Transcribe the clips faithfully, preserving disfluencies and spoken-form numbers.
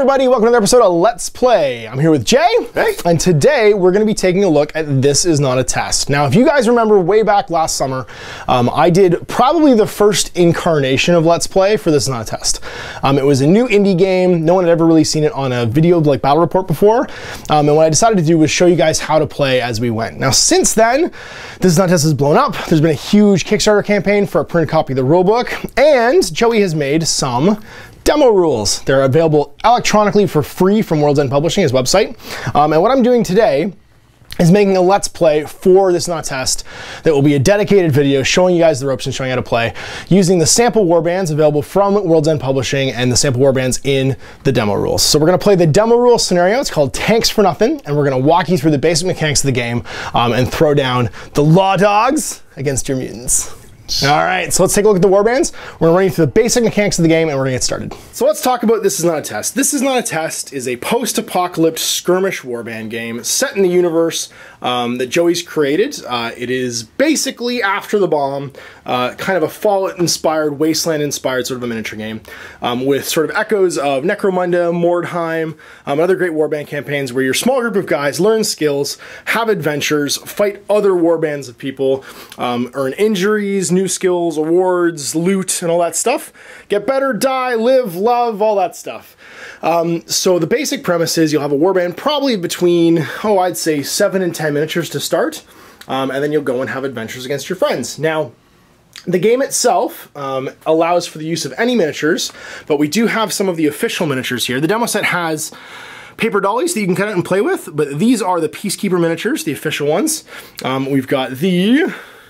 everybody, welcome to another episode of Let's Play. I'm here with Jay, hey. And today we're going to be taking a look at This Is Not a Test. Now, if you guys remember way back last summer, um, I did probably the first incarnation of Let's Play for This Is Not a Test. Um, it was a new indie game. No one had ever really seen it on a video like battle report before. Um, and what I decided to do was show you guys how to play as we went. Now, since then, This Is Not a Test has blown up. There's been a huge Kickstarter campaign for a printed copy of the rulebook, and Joey has made some demo rules. They're available electronically for free from World's End Publishing, his website. Um, and what I'm doing today is making a Let's Play for This Is Not a Test that will be a dedicated video showing you guys the ropes and showing you how to play using the sample warbands available from World's End Publishing and the sample warbands in the demo rules. So we're going to play the demo rule scenario. It's called Tanks for Nothing, and we're going to walk you through the basic mechanics of the game um, and throw down the law dogs against your mutants. All right, so let's take a look at the warbands. We're gonna run you through the basic mechanics of the game and we're gonna get started. So let's talk about This Is Not a Test. This Is Not a Test is a post-apocalypse skirmish warband game set in the universe um, that Joey's created. Uh, it is basically after the bomb, uh, kind of a Fallout-inspired, Wasteland-inspired sort of a miniature game um, with sort of echoes of Necromunda, Mordheim, um, and other great warband campaigns where your small group of guys learn skills, have adventures, fight other warbands of people, um, earn injuries, new skills, awards, loot, and all that stuff. Get better, die, live, love, all that stuff. Um, so the basic premise is you'll have a warband probably between, oh, I'd say seven and ten miniatures to start, um, and then you'll go and have adventures against your friends. Now, the game itself um, allows for the use of any miniatures, but we do have some of the official miniatures here. The demo set has paper dollies that you can cut out and play with, but these are the Peacekeeper miniatures, the official ones. Um, we've got the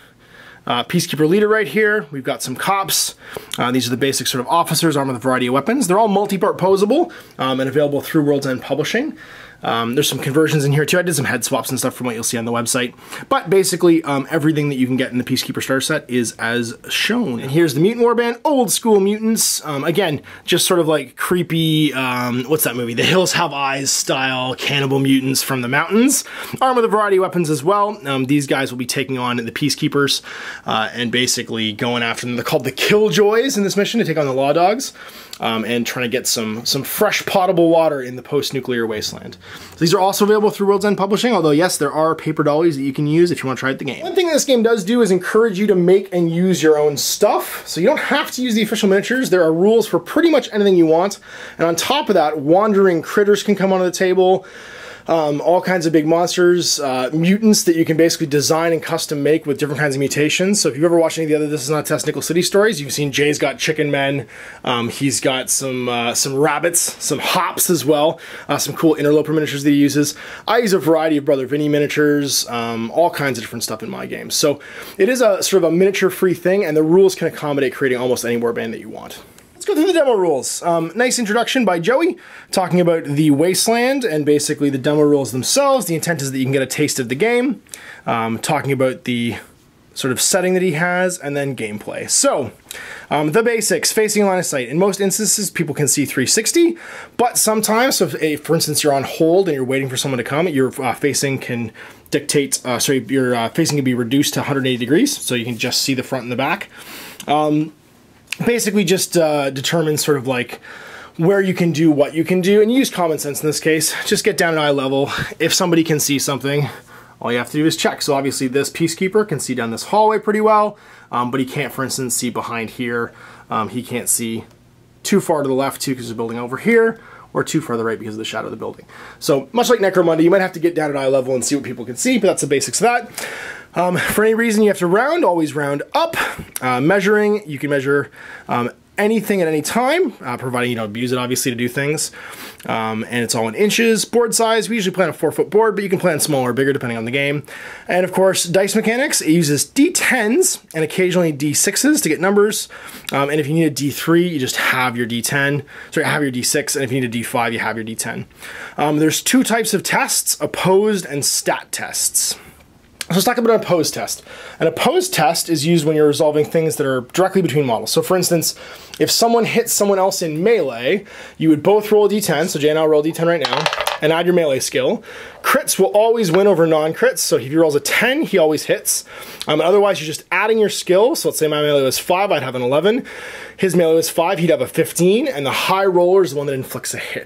Uh, Peacekeeper leader right here. We've got some cops. Uh, these are the basic sort of officers armed with a variety of weapons. They're all multi-part posable um, and available through World's End Publishing. Um, there's some conversions in here too. I did some head swaps and stuff from what you'll see on the website. But basically, um, everything that you can get in the Peacekeeper starter set is as shown. And here's the Mutant Warband, old school mutants. Um, again, just sort of like creepy, um, what's that movie? The Hills Have Eyes style cannibal mutants from the mountains. Armed with a variety of weapons as well. Um, these guys will be taking on the Peacekeepers uh, and basically going after them. They're called the Killjoys in this mission to take on the Law Dogs. Um, and trying to get some some fresh potable water in the post-nuclear wasteland. So these are also available through World's End Publishing, although yes, there are paper dollies that you can use if you want to try out the game. One thing this game does do is encourage you to make and use your own stuff, so you don't have to use the official miniatures. There are rules for pretty much anything you want, and on top of that, wandering critters can come onto the table. Um, all kinds of big monsters, uh, mutants that you can basically design and custom make with different kinds of mutations. So if you've ever watched any of the other This Is Not a Test Nickel City stories, you've seen Jay's got chicken men, um, he's got some uh, some rabbits, some hops as well, uh, some cool interloper miniatures that he uses. I use a variety of Brother Vinny miniatures, um, all kinds of different stuff in my games. So it is a sort of a miniature free thing, and the rules can accommodate creating almost any warband that you want. Let's go through the demo rules. Um, nice introduction by Joey, talking about the Wasteland and basically the demo rules themselves. The intent is that you can get a taste of the game, um, talking about the sort of setting that he has, and then gameplay. So, um, the basics, facing line of sight. In most instances, people can see three sixty, but sometimes, so if, if for instance, you're on hold and you're waiting for someone to come, your uh, facing can dictate, uh, sorry, your uh, facing can be reduced to one hundred eighty degrees, so you can just see the front and the back. Um, Basically just uh, determine sort of like where you can do what you can do, and use common sense in this case. Just get down at eye level. If somebody can see something, all you have to do is check. So obviously this Peacekeeper can see down this hallway pretty well, um, but he can't, for instance, see behind here. Um, he can't see too far to the left too because there's a building over here, or too far to the right because of the shadow of the building. So much like Necromunda, you might have to get down at eye level and see what people can see, but that's the basics of that. Um, for any reason you have to round, always round up. Uh, measuring, you can measure um, anything at any time, uh, providing you don't abuse it, obviously, to do things. Um, and it's all in inches. Board size, we usually play on a four foot board, but you can play on smaller or bigger depending on the game. And of course, dice mechanics, it uses D tens and occasionally D sixes to get numbers. Um, and if you need a D three, you just have your D ten. Sorry, have your D six, and if you need a D five, you have your D ten. Um, there's two types of tests, opposed and stat tests. So let's talk about an opposed test. An opposed test is used when you're resolving things that are directly between models. So for instance, if someone hits someone else in melee, you would both roll a D ten, so Jay and I'll roll a D ten right now, and add your melee skill. Crits will always win over non-crits, so if he rolls a ten, he always hits. Um, otherwise, you're just adding your skill, so let's say my melee was five, I'd have an eleven. His melee was five, he'd have a fifteen, and the high roller is the one that inflicts a hit.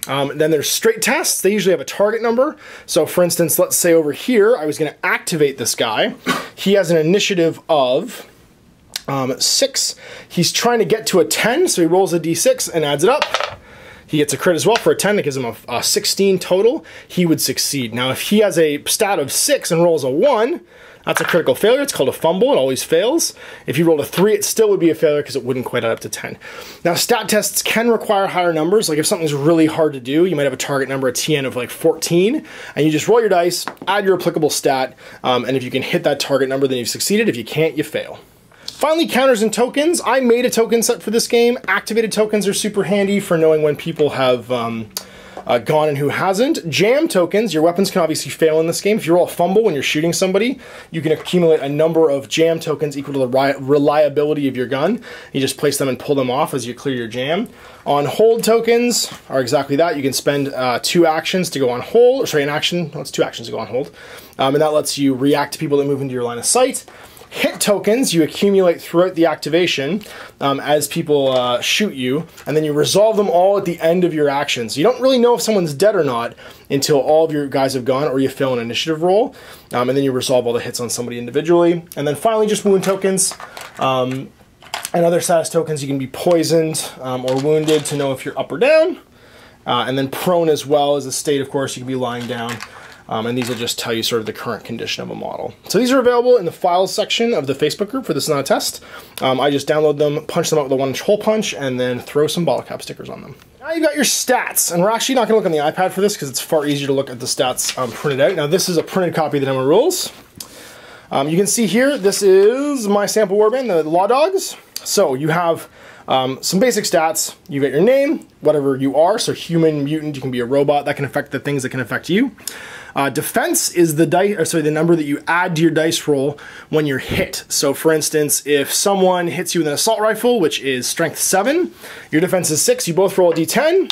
Um, then there's straight tests. They usually have a target number. So for instance, let's say over here, I was going to activate this guy. He has an initiative of um, six. He's trying to get to a ten, so he rolls a d six and adds it up. He gets a crit as well for a ten. That gives him a, a sixteen total. He would succeed. Now, if he has a stat of six and rolls a one, that's a critical failure. It's called a fumble. It always fails. If you rolled a three, it still would be a failure because it wouldn't quite add up to ten. Now, stat tests can require higher numbers. Like if something's really hard to do, you might have a target number, a T N of like fourteen, and you just roll your dice, add your applicable stat, um, and if you can hit that target number, then you've succeeded. If you can't, you fail. Finally, counters and tokens. I made a token set for this game. Activated tokens are super handy for knowing when people have um, uh, gone and who hasn't. Jam tokens, your weapons can obviously fail in this game. If you roll a fumble when you're shooting somebody, you can accumulate a number of jam tokens equal to the reliability of your gun. You just place them and pull them off as you clear your jam. On hold tokens are exactly that. You can spend uh, two actions to go on hold, or sorry, an action, well, it's two actions to go on hold. Um, and that lets you react to people that move into your line of sight. Hit tokens you accumulate throughout the activation um, as people uh, shoot you, and then you resolve them all at the end of your actions. You don't really know if someone's dead or not until all of your guys have gone or you fail an initiative roll, um, and then you resolve all the hits on somebody individually. And then finally, just wound tokens. Um, and other status tokens, you can be poisoned um, or wounded to know if you're up or down. Uh, and then prone as well as a state, of course, you can be lying down. Um, and these will just tell you sort of the current condition of a model. So these are available in the files section of the Facebook group for This Is Not a Test. Um, I just download them, punch them out with a one-inch hole punch, and then throw some bottle cap stickers on them. Now you've got your stats, and we're actually not going to look on the iPad for this because it's far easier to look at the stats um, printed out. Now this is a printed copy of the demo rules. Um, you can see here, this is my sample warband, the Law Dogs. So you have Um, some basic stats. You get your name, whatever you are, so human, mutant, you can be a robot, that can affect the things that can affect you. Uh, defense is the dice, or sorry, the number that you add to your dice roll when you're hit. So for instance, if someone hits you with an assault rifle, which is strength seven, your defense is six, you both roll a d ten.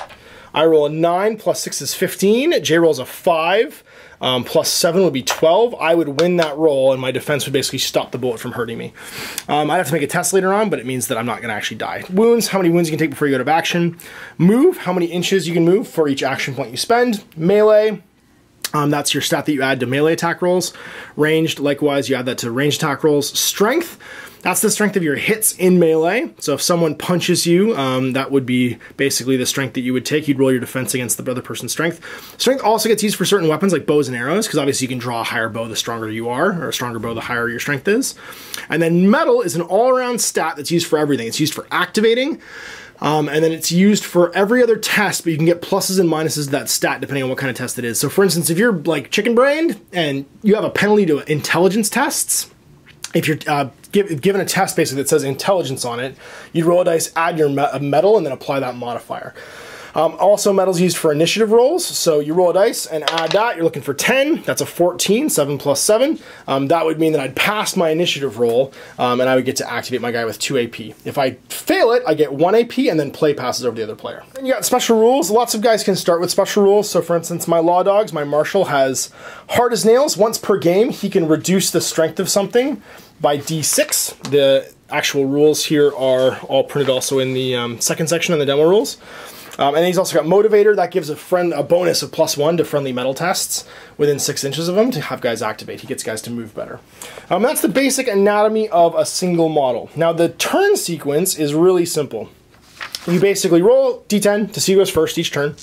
I roll a nine, plus six is fifteen, Jay rolls a five, um, plus seven would be twelve. I would win that roll, and my defense would basically stop the bullet from hurting me. Um, I'd have to make a test later on, but it means that I'm not going to actually die. Wounds, how many wounds you can take before you go to action. Move, how many inches you can move for each action point you spend. Melee, Um, that's your stat that you add to melee attack rolls. Ranged, likewise, you add that to ranged attack rolls. Strength, that's the strength of your hits in melee. So if someone punches you, um, that would be basically the strength that you would take. You'd roll your defense against the other person's strength. Strength also gets used for certain weapons like bows and arrows, because obviously you can draw a higher bow the stronger you are, or a stronger bow the higher your strength is. And then metal is an all-around stat that's used for everything. It's used for activating, Um, and then it's used for every other test, but you can get pluses and minuses to that stat depending on what kind of test it is. So for instance, if you're like chicken-brained and you have a penalty to intelligence tests, if you're uh, give, given a test basically that says intelligence on it, you'd roll a dice, add your me metal, and then apply that modifier. Um, also, metal's used for initiative rolls, so you roll a dice and add that. You're looking for ten. That's a fourteen, seven plus seven. Um, that would mean that I'd pass my initiative roll, um, and I would get to activate my guy with two A P. If I fail it, I get one A P, and then play passes over the other player. And you got special rules. Lots of guys can start with special rules. So for instance, my Law Dogs, my Marshal, has hard as nails. Once per game, he can reduce the strength of something by d six. The actual rules here are all printed also in the um, second section of the demo rules. Um, and he's also got Motivator. That gives a friend a bonus of plus one to friendly metal tests within six inches of him to have guys activate. He gets guys to move better. Um, that's the basic anatomy of a single model. Now the turn sequence is really simple. You basically roll d ten to see who goes first each turn.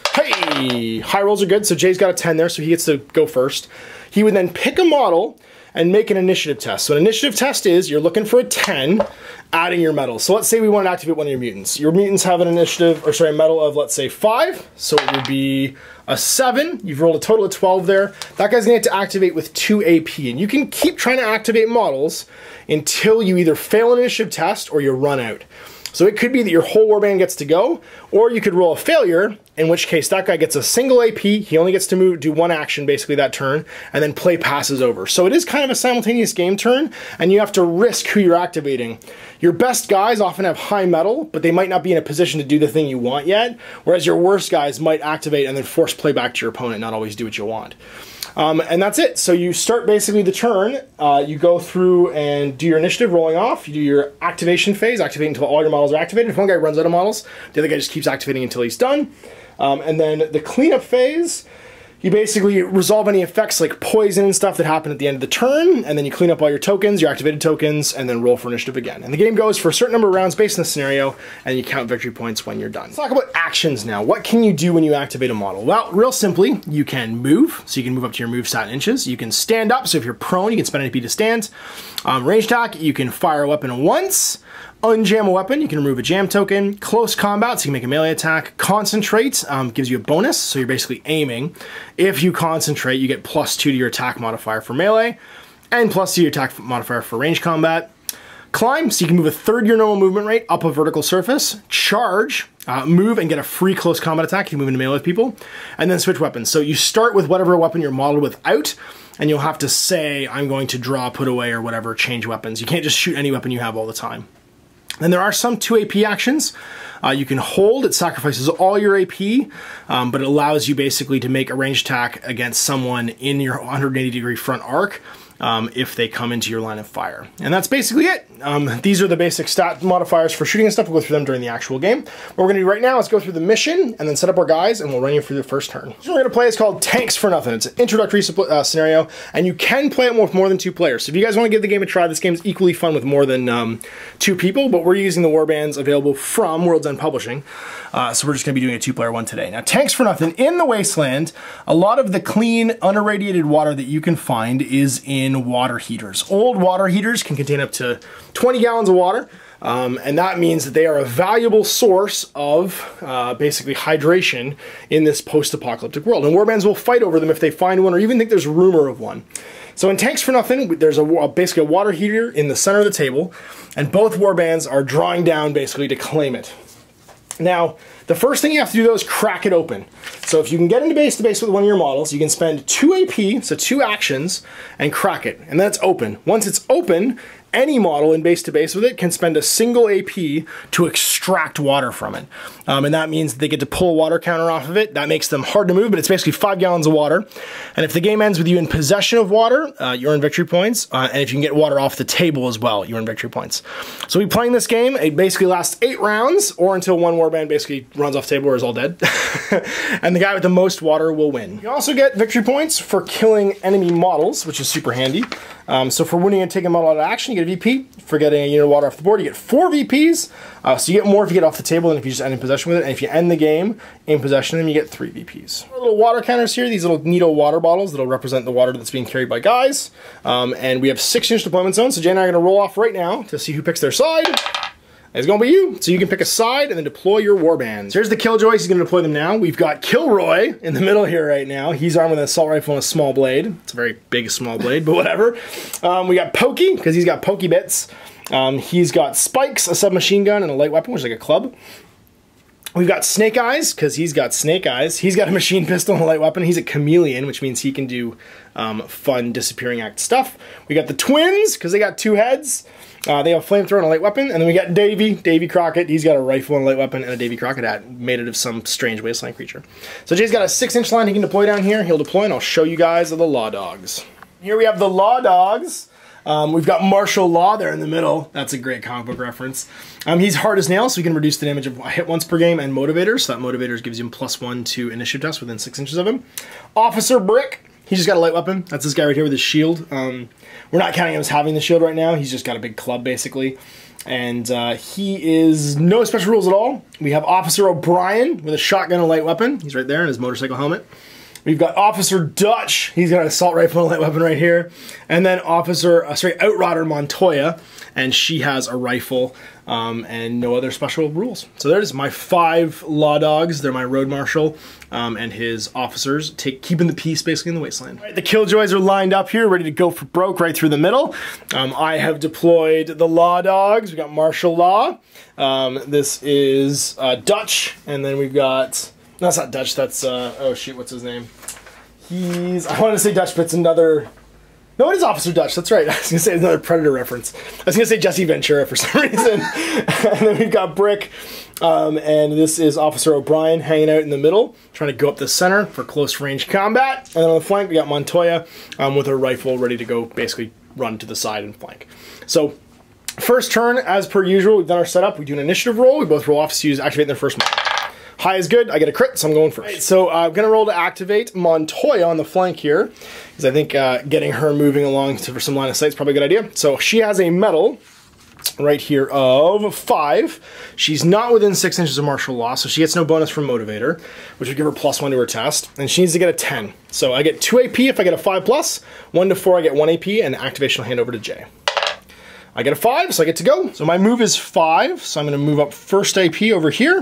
Hey! High rolls are good, so Jay's got a ten there, so he gets to go first. He would then pick a model and make an initiative test. So an initiative test is you're looking for a ten, adding your metal. So let's say we want to activate one of your mutants. Your mutants have an initiative, or sorry, a metal of, let's say, five. So it would be a seven. You've rolled a total of twelve there. That guy's going to get to activate with two A P. And you can keep trying to activate models until you either fail an initiative test or you run out. So it could be that your whole warband gets to go, or you could roll a failure, in which case that guy gets a single A P, he only gets to move, do one action basically that turn, and then play passes over. So it is kind of a simultaneous game turn, and you have to risk who you're activating. Your best guys often have high metal, but they might not be in a position to do the thing you want yet, whereas your worst guys might activate and then force play back to your opponent, not always do what you want. Um, and that's it. So you start basically the turn, uh, you go through and do your initiative rolling off, you do your activation phase, activate until all your models are activated. If one guy runs out of models, the other guy just keeps activating until he's done. Um, and then the cleanup phase, you basically resolve any effects like poison and stuff that happen at the end of the turn, and then you clean up all your tokens, your activated tokens, and then roll for initiative again. And the game goes for a certain number of rounds based on the scenario, and you count victory points when you're done. Let's talk about actions now. What can you do when you activate a model? Well, real simply, you can move, so you can move up to your move stat in inches. You can stand up, so if you're prone, you can spend an A P to stand. Um, range attack, you can fire a weapon once. Unjam a weapon, you can remove a jam token. Close combat, so you can make a melee attack. Concentrate um, gives you a bonus, so you're basically aiming. If you concentrate, you get plus two to your attack modifier for melee, and plus two to your attack modifier for range combat. Climb, so you can move a third your normal movement rate up a vertical surface. Charge, uh, move and get a free close combat attack if you move into melee with people. And then switch weapons. So you start with whatever weapon you're modeled without, and you'll have to say, I'm going to draw, put away, or whatever, change weapons. You can't just shoot any weapon you have all the time. Then there are some two A P actions. Uh, you can hold, it sacrifices all your A P, um, but it allows you basically to make a ranged attack against someone in your one hundred eighty degree front arc um, if they come into your line of fire. And that's basically it. Um, these are the basic stat modifiers for shooting and stuff. We'll go through them during the actual game. What we're going to do right now is go through the mission and then set up our guys, and we'll run you through the first turn. So we're going to play is called Tanks for Nothing. It's an introductory uh, scenario, and you can play it with more than two players. So if you guys want to give the game a try, this game is equally fun with more than um, two people, but we're using the warbands available from World's End Publishing. Uh, so we're just going to be doing a two-player one today. Now, Tanks for Nothing. In the Wasteland, a lot of the clean, unirradiated water that you can find is in water heaters. Old water heaters can contain up to twenty gallons of water, um, and that means that they are a valuable source of uh, basically hydration in this post-apocalyptic world. And warbands will fight over them if they find one or even think there's rumor of one. So in Tanks for Nothing, there's a, basically a water heater in the center of the table, and both warbands are drawing down basically to claim it. Now, the first thing you have to do though is crack it open. So if you can get into base to base with one of your models, you can spend two A P, so two actions, and crack it. And then it's open. Once it's open, any model in base to base with it can spend a single A P to extract water from it. Um, and that means they get to pull a water counter off of it. That makes them hard to move, but it's basically five gallons of water. And if the game ends with you in possession of water, uh, you earn victory points. Uh, and if you can get water off the table as well, you earn victory points. So we playing this game, it basically lasts eight rounds, or until one warband basically runs off the table or is all dead. And the guy with the most water will win. You also get victory points for killing enemy models, which is super handy. Um, so for winning and taking a model out of action, you get a V P. For getting a unit of water off the board, you get four V Ps. Uh, so you get more if you get off the table than if you just end in possession with it. And if you end the game in possession of them, you get three V Ps. Our little water counters here, these little Nito water bottles that'll represent the water that's being carried by guys. Um, and we have six inch deployment zones. So Jay and I are going to roll off right now to see who picks their side. It's going to be you. So you can pick a side and then deploy your warbands. Here's the Killjoys. He's going to deploy them now. We've got Kilroy in the middle here right now. He's armed with an assault rifle and a small blade. It's a very big small blade, but whatever. Um, we got Pokey, because he's got pokey bits. Um, he's got Spikes, a submachine gun, and a light weapon, which is like a club. We've got Snake Eyes, because he's got Snake Eyes. He's got a machine pistol and a light weapon. He's a chameleon, which means he can do um, fun disappearing act stuff. We got the Twins, because they got two heads. Uh, they have a flamethrower and a light weapon. And then we got Davy, Davy Crockett. He's got a rifle and a light weapon and a Davy Crockett hat made out of some strange wasteland creature. So Jay's got a six inch line he can deploy down here. He'll deploy, and I'll show you guys the Law Dogs. Here we have the Law Dogs. Um, we've got Martial Law there in the middle. That's a great comic book reference. Um, he's hard as nails, so we can reduce the damage of hit once per game, and Motivators. So that Motivators gives him plus one to initiative tests within six inches of him. Officer Brick. He's just got a light weapon. That's this guy right here with his shield. Um, we're not counting him as having the shield right now. He's just got a big club, basically. And uh, he is no special rules at all. We have Officer O'Brien with a shotgun and a light weapon. He's right there in his motorcycle helmet. We've got Officer Dutch. He's got an assault rifle and a light weapon right here. And then Officer, uh, sorry, Outrider Montoya. And she has a rifle um, and no other special rules. So there's my five Law Dogs. They're my Road Marshal um, and his officers, take, keeping the peace basically in the wasteland. Right, the Killjoys are lined up here, ready to go for broke right through the middle. Um, I have deployed the Law Dogs. We've got Martial Law. Um, this is uh, Dutch. And then we've got... No, that's not Dutch, that's, uh, oh shoot, what's his name? He's, I wanted to say Dutch, but it's another, no, it is Officer Dutch, that's right. I was going to say another Predator reference. I was going to say Jesse Ventura for some reason. And then we've got Brick, um, and this is Officer O'Brien hanging out in the middle, trying to go up the center for close range combat. And then on the flank, we got Montoya um, with her rifle ready to go basically run to the side and flank. So, first turn, as per usual, we've done our setup. We do an initiative roll. We both roll off to use activate their first model. High is good. I get a crit, so I'm going first. Right, so uh, I'm going to roll to activate Montoya on the flank here, because I think uh, getting her moving along to, for some line of sight is probably a good idea. So she has a medal right here of five. She's not within six inches of martial law, so she gets no bonus from Motivator, which would give her plus one to her test, and she needs to get a ten. So I get two A P if I get a five plus, one to four I get one A P, and activation will hand over to Jay. I get a five, so I get to go. So my move is five, so I'm gonna move up first A P over here,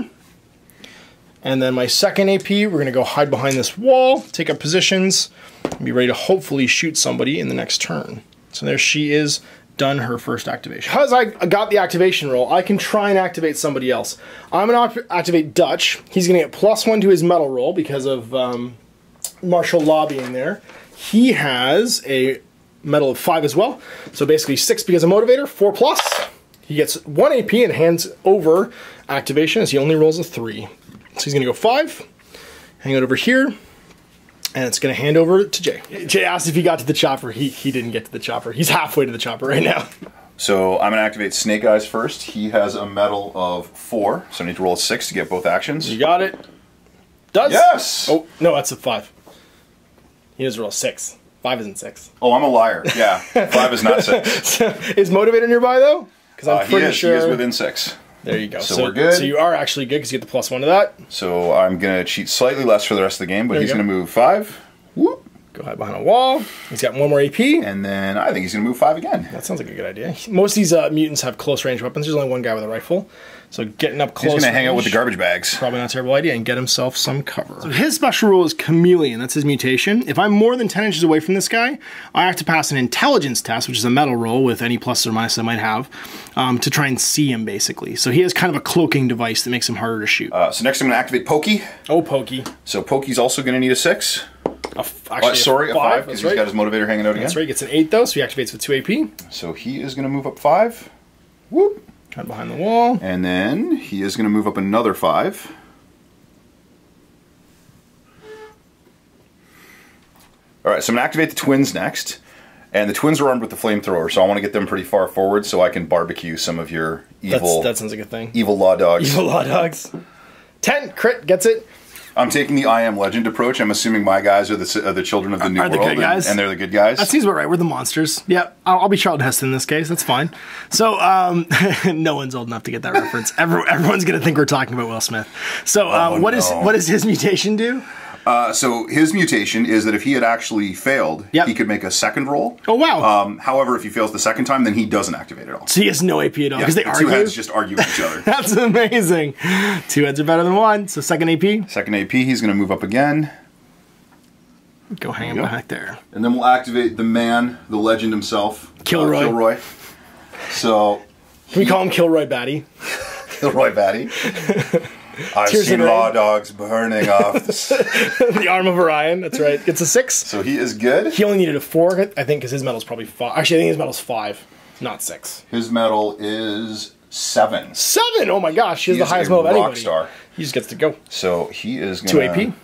and then my second A P, we're gonna go hide behind this wall, take up positions, and be ready to hopefully shoot somebody in the next turn. So there she is, done her first activation. Because I got the activation roll, I can try and activate somebody else. I'm gonna activate Dutch. He's gonna get plus one to his medal roll because of um, martial law being there. He has a medal of five as well. So basically six because of Motivator, four plus. He gets one A P and hands over activation as he only rolls a three. So he's gonna go five, hang it over here, and it's going to hand over to Jay. Jay asked if he got to the chopper. He, he didn't get to the chopper. He's halfway to the chopper right now. So I'm going to activate Snake Eyes first. He has a medal of four, so I need to roll a six to get both actions. You got it. Does? Yes! Oh, no, that's a five. He does roll six. Five isn't six. Oh, I'm a liar. Yeah, five is not six. So, is Motivator nearby, though? Because I'm uh, pretty he is, sure... He is within six. There you go. So, so we're good. So you are actually good because you get the plus one to that. So I'm going to cheat slightly less for the rest of the game, but he's going to move five. Whoop. Go hide behind a wall. He's got one more A P. And then I think he's going to move five again. That sounds like a good idea. Most of these uh, mutants have close range weapons. There's only one guy with a rifle. So getting up close. He's going to hang out with the garbage bags. Probably not a terrible idea and get himself some cover. So his special rule is Chameleon. That's his mutation. If I'm more than ten inches away from this guy, I have to pass an intelligence test, which is a metal roll with any plus or minus I might have, um, to try and see him, basically. So he has kind of a cloaking device that makes him harder to shoot. Uh, so next I'm going to activate Pokey. Oh, Pokey. So Pokey's also going to need a six. A f actually, uh, sorry, a five, five because right. he's got his Motivator hanging out again. That's right, he gets an eight though, so he activates with two A P. So he is going to move up five. Whoop. Hide behind the wall. And then he is going to move up another five. Alright, so I'm going to activate the twins next. And the twins are armed with the flamethrower, so I want to get them pretty far forward so I can barbecue some of your evil... That's, that sounds like a thing. Evil law dogs. Evil law dogs. ten, crit, gets it. I'm taking the I Am Legend approach. I'm assuming my guys are the, are the children of the new are world, the good guys? And, and they're the good guys. That seems about right. We're the monsters. Yeah, I'll, I'll be Charlton Heston in this case. That's fine. So, um, no one's old enough to get that reference. Every, everyone's going to think we're talking about Will Smith. So, um, oh, what no. is what does his mutation do? Uh, so his mutation is that if he had actually failed, yep. he could make a second roll. Oh, wow. Um, however, if he fails the second time, then he doesn't activate at all. So he has no A P at all, because yeah, they the argue? Two heads just argue with each other. That's amazing. Two heads are better than one. So second A P? Second A P, he's going to move up again. Go hang him back there. And then we'll activate the man, the legend himself. Kilroy. Uh, Kilroy. So... Can we call him Kilroy Batty? Kilroy Batty. I've Tears seen law dogs burning off the... the arm of Orion, that's right. Gets a six. So he is good. He only needed a four, I think, because his medal's probably five. Actually, I think his medal's five, not six. His medal is seven. Seven! Oh my gosh, he has he the is highest a medal of rock anybody. Star. He just gets to go. So he is going to... two A P.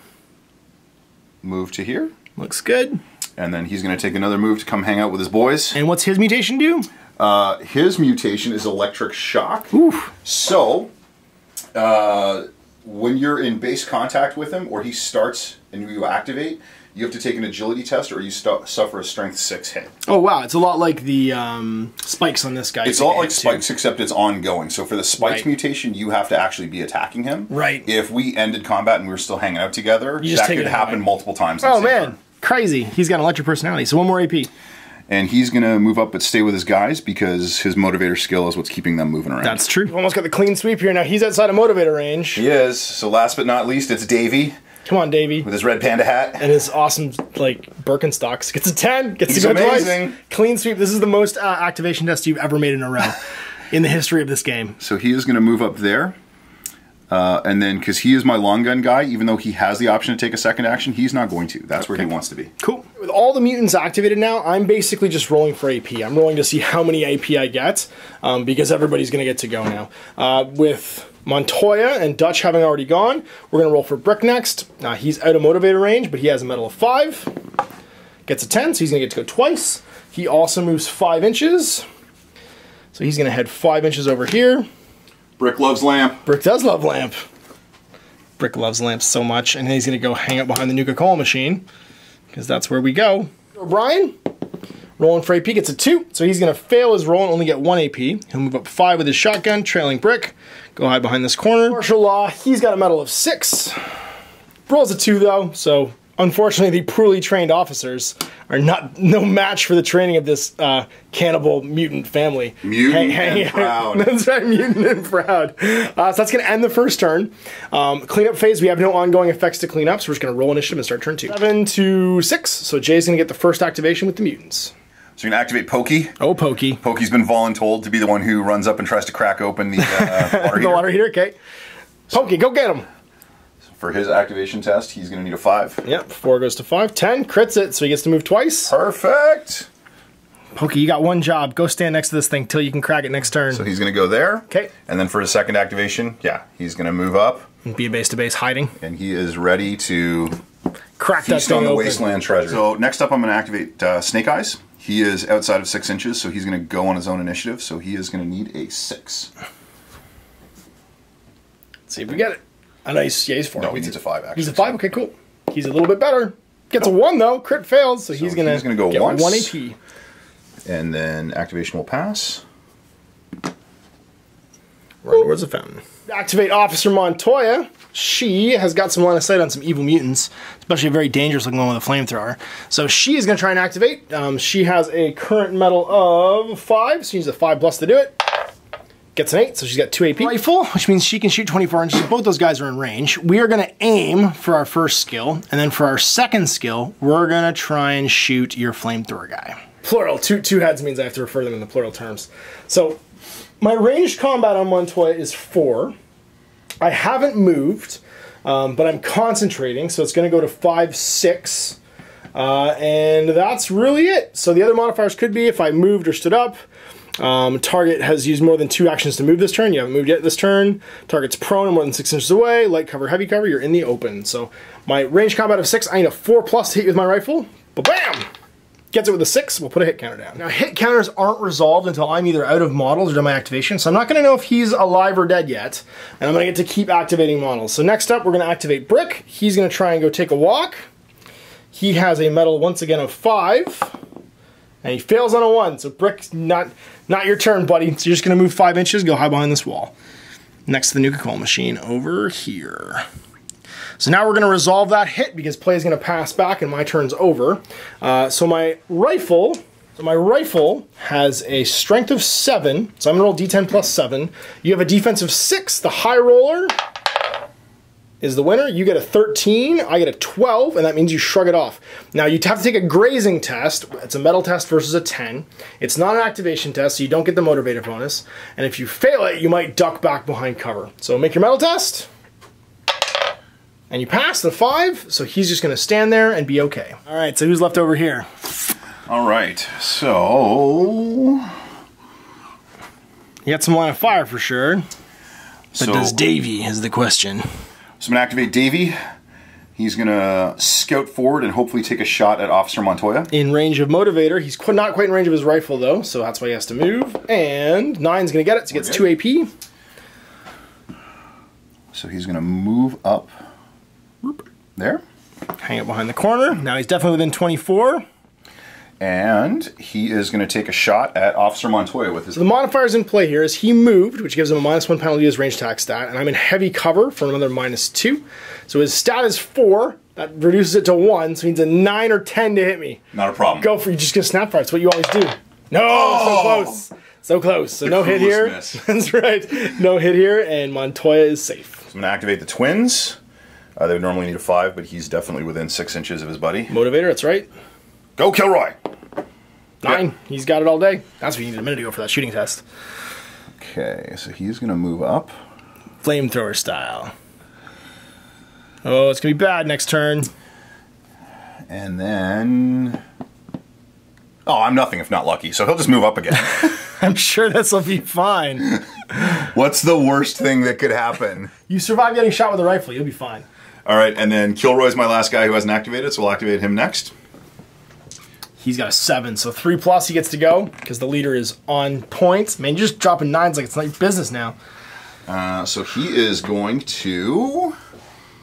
Move to here. Looks good. And then he's going to take another move to come hang out with his boys. And what's his mutation do? Uh, his mutation is electric shock. Oof. So, uh, when you're in base contact with him, or he starts and you activate, you have to take an agility test, or you suffer a strength six hit. Oh wow, it's a lot like the um, spikes on this guy. It's a lot like spikes, too. Except it's ongoing. So for the spikes right. mutation, you have to actually be attacking him. Right. If we ended combat and we were still hanging out together, you just that take could it happen away. multiple times. Oh man, turn. Crazy. He's got an electric personality. So one more A P. And he's going to move up but stay with his guys because his motivator skill is what's keeping them moving around. That's true. We've almost got the clean sweep here. Now he's outside of motivator range. He is. So last but not least, it's Davey. Come on, Davey. With his red panda hat. And his awesome, like, Birkenstocks. Gets a ten. Gets he's to go amazing. twice. Clean sweep. This is the most uh, activation test you've ever made in a row in the history of this game. So he is going to move up there. Uh, and then, because he is my long gun guy, even though he has the option to take a second action, he's not going to. That's where okay. he wants to be. Cool. With all the mutants activated now, I'm basically just rolling for A P. I'm rolling to see how many A P I get, um, because everybody's going to get to go now. Uh, with Montoya and Dutch having already gone, we're going to roll for Brick next. Uh, he's out of motivator range, but he has a medal of five. Gets a ten, so he's going to get to go twice. He also moves five inches. So he's going to head five inches over here. Brick loves lamp. Brick does love lamp. Brick loves lamps so much, and he's going to go hang out behind the Nuka-Cola machine, because that's where we go. O'Brien, rolling for A P, gets a two, so he's going to fail his roll and only get one A P. He'll move up five with his shotgun, trailing Brick, go hide behind this corner. Martial Law, he's got a medal of six. Rolls a two though, so unfortunately the poorly trained officers are not no match for the training of this uh, cannibal mutant family. Mutant hang, and proud. That's right, mutant and proud. Uh, so that's going to end the first turn. Um, cleanup phase, we have no ongoing effects to clean up, so we're just going to roll initiative and start turn two. Seven to six, so Jay's going to get the first activation with the mutants. So you're going to activate Pokey. Oh, Pokey. Pokey's been voluntold to be the one who runs up and tries to crack open the uh, water the heater. water heater, okay. Pokey, go get him. For his activation test, he's going to need a five. Yep, four goes to five. Ten, crits it, so he gets to move twice. Perfect. Pokey, you got one job. Go stand next to this thing till you can crack it next turn. So he's going to go there. Okay. And then for his second activation, yeah, he's going to move up. Be a base-to-base hiding. And he is ready to crack that feast thing on the open. wasteland treasure. So next up, I'm going to activate uh, Snake Eyes. He is outside of six inches, so he's going to go on his own initiative. So he is going to need a six. Let's see if we get it. A nice, yeah, he's four. No, he needs a five, actually. He's a five? Okay, cool. He's a little bit better. Gets a one, though. Crit fails, so, so he's going he's gonna go get once. one A P. And then activation will pass. Run towards the fountain. Activate Officer Montoya. She has got some line of sight on some evil mutants, especially a very dangerous looking one with a flamethrower. So she is going to try and activate. Um, she has a current medal of five, so she needs a five plus to do it. Gets an eight, so she's got two A P. Rifle, which means she can shoot twenty-four inches. Both those guys are in range. We are going to aim for our first skill, and then for our second skill, we're going to try and shoot your flamethrower guy. Plural, two, two heads means I have to refer them in the plural terms. So my ranged combat on Montoya is four. I haven't moved, um, but I'm concentrating, so it's going to go to five, six. Uh, and that's really it. So the other modifiers could be if I moved or stood up. Um, target has used more than two actions to move this turn. You haven't moved yet this turn. Target's prone and more than six inches away. Light cover, heavy cover, you're in the open. So my range combat of six, I need a four plus to hit you with my rifle. Ba-bam! Gets it with a six, we'll put a hit counter down. Now hit counters aren't resolved until I'm either out of models or done my activation, so I'm not gonna know if he's alive or dead yet, and I'm gonna get to keep activating models. So next up, we're gonna activate Brick. He's gonna try and go take a walk. He has a medal once again of five. And he fails on a one, so Brick's not not your turn, buddy. So you're just gonna move five inches, go hide behind this wall. Next to the Nuka-Cola machine over here. So now we're gonna resolve that hit because play is gonna pass back and my turn's over. Uh, so my rifle, so my rifle has a strength of seven, so I'm gonna roll D ten plus seven. You have a defense of six, the high roller is the winner. You get a thirteen, I get a twelve, and that means you shrug it off. Now you have to take a grazing test. It's a metal test versus a ten. It's not an activation test, so you don't get the motivator bonus. And if you fail it, you might duck back behind cover. So make your metal test, and you pass the five, so he's just gonna stand there and be okay. All right, so who's left over here? All right, so... You got some line of fire for sure. But so, does Davey is the question. So I'm going to activate Davey. He's going to scout forward and hopefully take a shot at Officer Montoya. In range of motivator. He's qu not quite in range of his rifle though, so that's why he has to move. And nine's going to get it, so he gets two A P. So he's going to move up there. Hang it behind the corner. Now he's definitely within twenty-four. And he is going to take a shot at Officer Montoya with his... So the modifiers in play here is he moved, which gives him a minus one penalty to his range attack stat, and I'm in heavy cover for another minus two. So his stat is four. That reduces it to one, so he needs a nine or ten to hit me. Not a problem. Go for it. You're just going to snap fire. It's what you always do. No, oh! So close. So close. So the no hit here. Miss. That's right. No hit here, and Montoya is safe. So I'm going to activate the twins. Uh, they would normally need a five, but he's definitely within six inches of his buddy. Motivator, that's right. Go, Kilroy! Nine. Yep. He's got it all day. That's what you needed a minute ago for that shooting test. Okay, so he's going to move up. Flamethrower style. Oh, it's going to be bad next turn. And then... Oh, I'm nothing if not lucky, so he'll just move up again. I'm sure this will be fine. What's the worst thing that could happen? You survive getting shot with a rifle, you'll be fine. All right, and then Kilroy's my last guy who hasn't activated, so we'll activate him next. He's got a seven, so three plus he gets to go because the leader is on point. Man, you're just dropping nines like it's like business now. Uh, so he is going to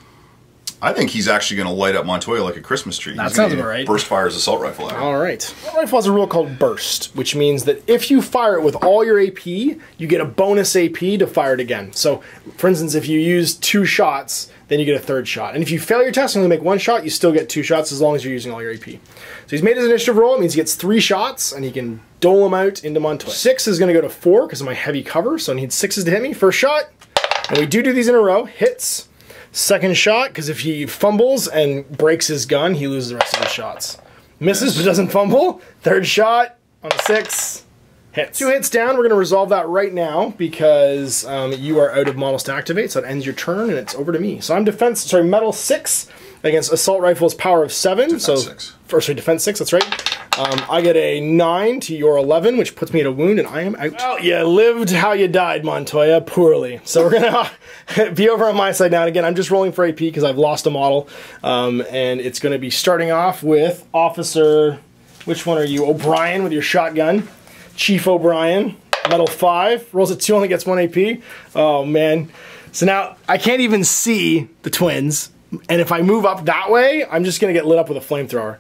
I think he's actually going to light up Montoya like a Christmas tree. That he's sounds gonna about right. Burst fire his assault rifle out. All right. Assault rifle has a rule called burst, which means that if you fire it with all your A P, you get a bonus A P to fire it again. So, for instance, if you use two shots, then you get a third shot. And if you fail your test and only make one shot, you still get two shots as long as you're using all your A P. So he's made his initiative roll. It means he gets three shots, and he can dole them out into Montoya. Six is going to go to four because of my heavy cover, so I need sixes to hit me. First shot, and we do do these in a row. Hits. Second shot, because if he fumbles and breaks his gun, he loses the rest of his shots. Misses, but doesn't fumble. Third shot on a six. Hits. Two hits down. We're going to resolve that right now because um, you are out of models to activate, so it ends your turn and it's over to me. So I'm defense, sorry, metal six against assault rifle's power of seven. Defense so six. First, sorry, defense six. That's right. Um, I get a nine to your eleven, which puts me at a wound, and I am out. Well, you lived how you died, Montoya, poorly. So we're gonna be over on my side now. And again, I'm just rolling for A P because I've lost a model, um, and it's gonna be starting off with Officer. Which one are you? O'Brien with your shotgun. Chief O'Brien, metal five, rolls a two, only gets one A P. Oh man. So now I can't even see the twins, and if I move up that way, I'm just gonna get lit up with a flamethrower.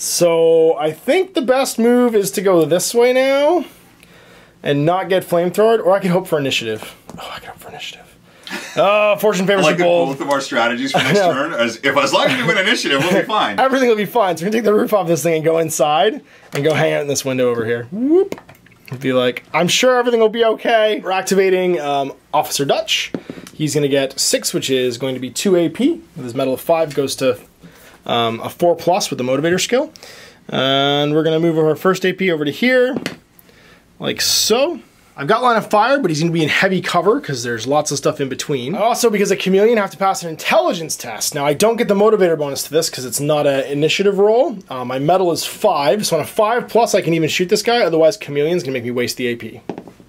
So I think the best move is to go this way now and not get flamethrowered, or I could hope for initiative. Oh, I could hope for initiative. Oh, fortune favors I like you bold. both of our strategies for next turn. As if as long as we win initiative, we'll be fine. Everything will be fine. So we're gonna take the roof off this thing and go inside and go hang out in this window over here. Whoop. Be like, I'm sure everything will be okay. We're activating um, Officer Dutch. He's gonna get six, which is going to be two A P. With his metal of five goes to um, a four plus with the motivator skill. And we're gonna move our first A P over to here, like so. I've got line of fire, but he's gonna be in heavy cover because there's lots of stuff in between. I also, because a chameleon, have to pass an intelligence test. Now I don't get the motivator bonus to this because it's not an initiative roll. Uh, my metal is five, so on a five plus I can even shoot this guy, otherwise chameleon's gonna make me waste the A P.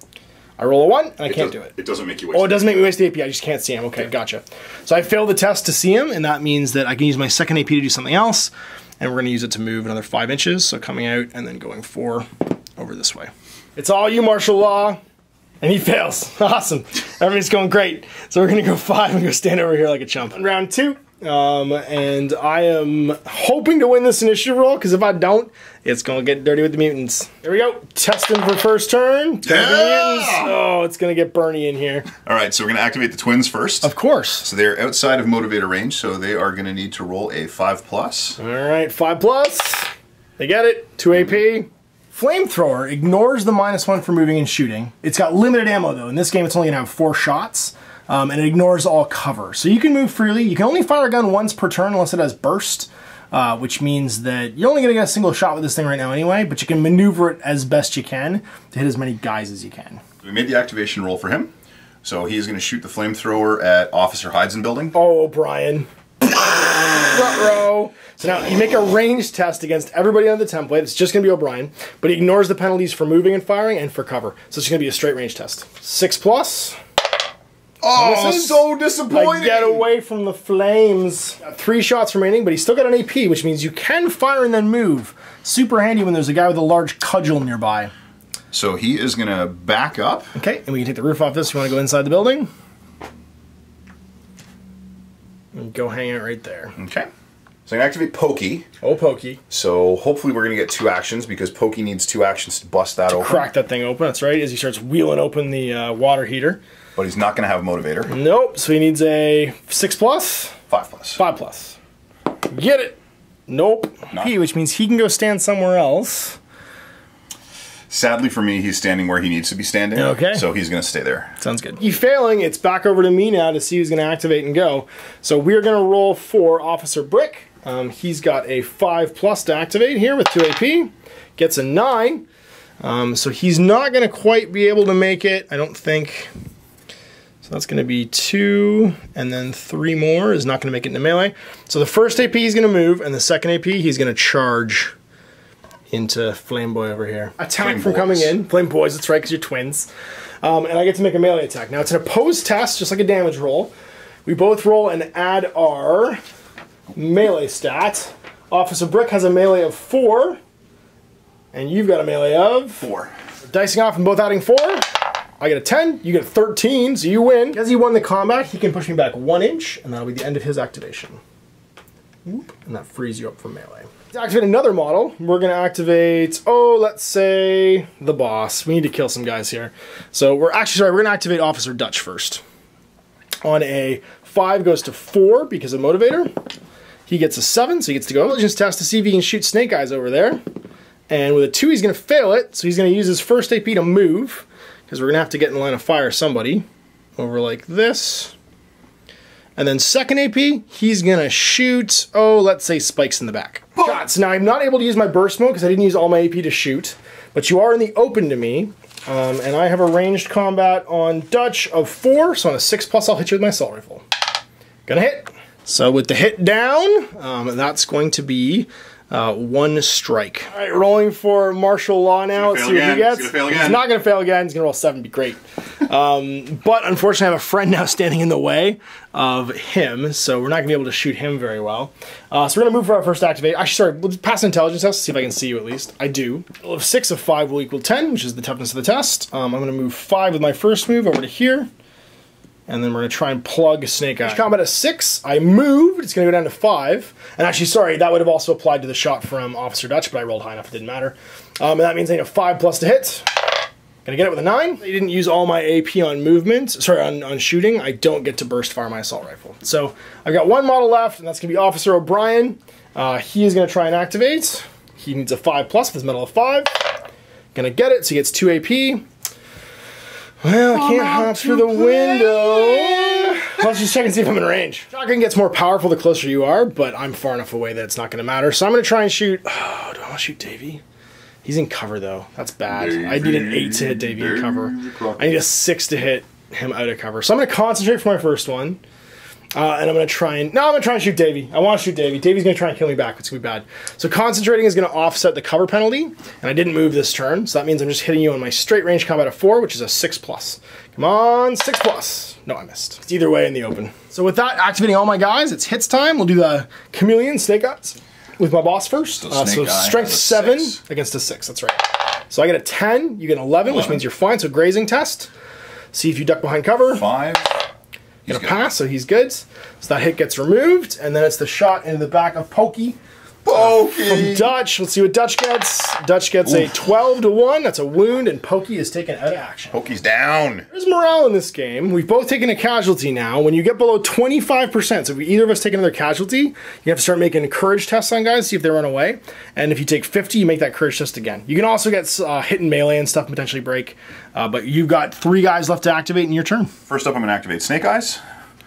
I roll a one, and I it can't does, do it. It doesn't make you waste Oh, it doesn't make me waste the A P, I just can't see him. Okay, yeah. Gotcha. So I failed the test to see him, and that means that I can use my second A P to do something else, and we're gonna use it to move another five inches, so coming out and then going four over this way. It's all you, martial law. And he fails. Awesome. Everything's going great. So we're going to go five and go stand over here like a chump. Round two. Um, and I am hoping to win this initiative roll, because if I don't, it's going to get dirty with the mutants. Here we go. Testing for first turn. Yeah! Mutants. Oh, it's going to get Bernie in here. All right, so we're going to activate the twins first. Of course. So they're outside of motivator range, so they are going to need to roll a five plus. All right, five plus. They get it. two A P. Flamethrower ignores the minus one for moving and shooting. It's got limited ammo though. In this game, it's only gonna have four shots, um, and it ignores all cover. So you can move freely. You can only fire a gun once per turn unless it has burst, uh, which means that you're only gonna get a single shot with this thing right now anyway, but you can maneuver it as best you can to hit as many guys as you can. We made the activation roll for him. So he is gonna shoot the flamethrower at Officer Hyde's building. Oh, O'Brien. Front row. So now you make a range test against everybody on the template. It's just going to be O'Brien, but he ignores the penalties for moving and firing and for cover. So it's going to be a straight range test. Six plus. Oh, so disappointing. I get away from the flames. Got three shots remaining, but he's still got an A P, which means you can fire and then move. Super handy when there's a guy with a large cudgel nearby. So he is going to back up. Okay, and we can take the roof off this. You want to go inside the building? And go hang out right there. Okay. So I'm going to activate Pokey. Oh, Pokey. So hopefully we're going to get two actions, because Pokey needs two actions to bust that open. Crack that thing open, that's right, as he starts wheeling open the uh, water heater. But he's not going to have a motivator. Nope, so he needs a six plus? Five plus. Five plus. Get it. Nope. He, which means he can go stand somewhere else. Sadly for me, he's standing where he needs to be standing. Okay. So he's going to stay there. Sounds good. He failing, it's back over to me now to see who's going to activate and go. So we're going to roll for Officer Brick. Um, he's got a five plus to activate here with two A P. Gets a nine. Um, so he's not going to quite be able to make it, I don't think. So that's going to be two, and then three more is not going to make it into melee. So the first A P he's going to move, and the second A P he's going to charge into Flameboy over here. Attack Flame from boys. coming in. Flame Boys, that's right, because you're twins. Um, and I get to make a melee attack. Now it's an opposed test, just like a damage roll. We both roll and add our melee stat. Officer Brick has a melee of four, and you've got a melee of Four. Dicing off and both adding four. I get a ten, you get a thirteen, so you win. As he won the combat, he can push me back one inch, and that'll be the end of his activation. Whoop, and that frees you up for melee. To activate another model, we're going to activate, oh, let's say the boss. We need to kill some guys here. So we're actually, sorry, we're going to activate Officer Dutch first. On a five goes to four because of Motivator. He gets a seven, so he gets to go intelligence test to see if he can shoot Snake Eyes over there. And with a two, he's going to fail it, so he's going to use his first A P to move, because we're going to have to get in line of fire somebody over like this. And then second A P, he's going to shoot, oh, let's say Spikes in the back. Shots. Now, I'm not able to use my burst mode because I didn't use all my A P to shoot, but you are in the open to me, um, and I have a ranged combat on Dutch of four, so on a six plus, I'll hit you with my assault rifle. Gonna hit. So with the hit down, um, that's going to be uh, one strike. All right, rolling for martial law now. Let's see what he gets. He's, gonna He's not gonna fail again. He's gonna roll seven, be great. Um, but unfortunately, I have a friend now standing in the way of him, so we're not gonna be able to shoot him very well. Uh, so we're gonna move for our first activate. Actually, sorry, we'll pass an intelligence test to see if I can see you at least. I do. Well, six of five will equal ten, which is the toughness of the test. Um, I'm gonna move five with my first move over to here. And then we're going to try and plug Snake Eye. Combat at six, I moved, it's going to go down to five. And actually, sorry, that would have also applied to the shot from Officer Dutch, but I rolled high enough, it didn't matter. Um, and that means I need a five plus to hit. Gonna get it with a nine. I didn't use all my A P on movement, sorry, on, on shooting. I don't get to burst fire my assault rifle. So I've got one model left, and that's going to be Officer O'Brien. Uh, he is going to try and activate. He needs a five plus with his medal of five. Gonna get it, so he gets two A P. Well, I can't hop through the window. Let's just check and see if I'm in range. Shotgun gets more powerful the closer you are, but I'm far enough away that it's not going to matter. So I'm going to try and shoot... Oh, do I want to shoot Davey? He's in cover, though. That's bad. Davey, I need an eight to hit Davey in cover. I need a six to hit him out of cover. So I'm going to concentrate for my first one. Uh, and I'm going to try and... No, I'm going to try and shoot Davey. I want to shoot Davey. Davey's going to try and kill me back. It's going to be bad. So concentrating is going to offset the cover penalty. And I didn't move this turn. So that means I'm just hitting you on my straight range combat of four, which is a six plus. Come on, six plus. No, I missed. It's either way in the open. So with that, activating all my guys, it's hits time. We'll do the Chameleon Snake Eyes with my boss first. So, uh, so strength seven six. Against a six. That's right. So I get a ten. You get an eleven, eleven, which means you're fine. So grazing test. See if you duck behind cover. Five. Gonna pass, so he's good. So that hit gets removed, and then it's the shot into the back of Pokey. Pokey! From Dutch. Let's see what Dutch gets. Dutch gets Oof. a twelve to one. That's a wound, and Pokey is taken out of action. Pokey's down. There's morale in this game. We've both taken a casualty now. When you get below twenty-five percent, so if either of us take another casualty, you have to start making courage tests on guys, see if they run away. And if you take fifty, you make that courage test again. You can also get uh, hit and melee and stuff, potentially break. Uh, but you've got three guys left to activate in your turn. First up, I'm going to activate Snake Eyes.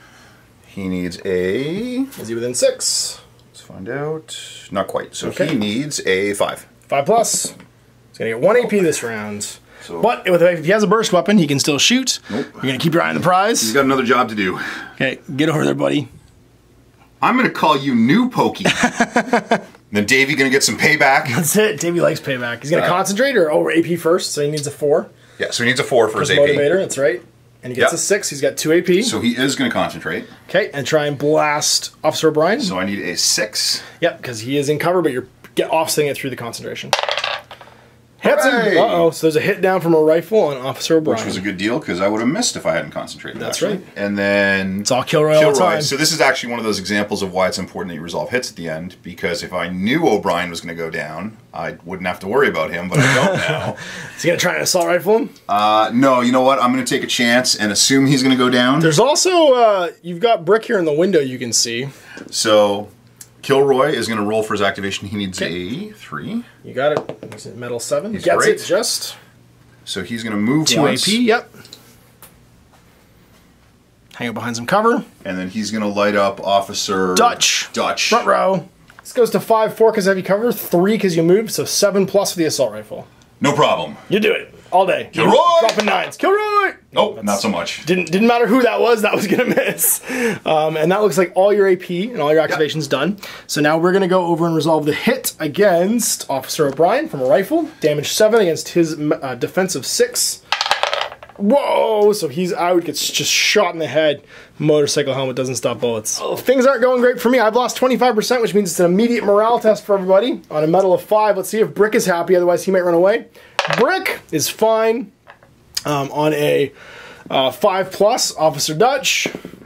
He needs a... Is he within six? Let's find out. Not quite. So okay. He needs a five. Five plus. He's going to get one A P this round. So, but if he has a burst weapon, he can still shoot. Nope. You're going to keep your eye on the prize. He's got another job to do. Okay, get over there, buddy. I'm going to call you New Pokey. Then Davey going to get some payback. That's it. Davey likes payback. He's going to uh, concentrate or over A P first, so he needs a four. Yeah, so he needs a four for First his A P. Motivator, that's right. And he gets yep. a six. He's got two A P. So he is going to concentrate. Okay, and try and blast Officer O'Brien. So I need a six. Yep, because he is in cover, but you're get offsetting it through the concentration. Hits him. Uh-oh. So there's a hit down from a rifle on Officer O'Brien. Which was a good deal, because I would have missed if I hadn't concentrated. That's actually. right. And then... It's all Kilroy all the time. So this is actually one of those examples of why it's important that you resolve hits at the end, because if I knew O'Brien was going to go down, I wouldn't have to worry about him, but I don't now. Is he going to try and assault rifle him? Uh, no, you know what? I'm going to take a chance and assume he's going to go down. There's also... Uh, you've got Brick here in the window you can see. So... Kilroy is going to roll for his activation. He needs okay. a three. You got it. He's at metal seven. He's Gets great. it just. So he's going to move Two once. A P, yep. Hang out behind some cover. And then he's going to light up Officer... Dutch. Dutch. Front row. This goes to five, four because heavy cover, three because you moved, so seven plus for the assault rifle. No problem. You do it. All day. Kilroy! Dropping nines. Kilroy! Nope, no, not so much. Didn't didn't matter who that was, that was going to miss. Um, and that looks like all your A P and all your activations yep. done. So now we're going to go over and resolve the hit against Officer O'Brien from a rifle. Damage seven against his uh, defensive six. Whoa! So he's out, gets just shot in the head. Motorcycle helmet doesn't stop bullets. Oh, things aren't going great for me. I've lost twenty-five percent, which means it's an immediate morale test for everybody. On a medal of five, let's see if Brick is happy, otherwise he might run away. Brick is fine. Um, on a uh, five plus, Officer Dutch.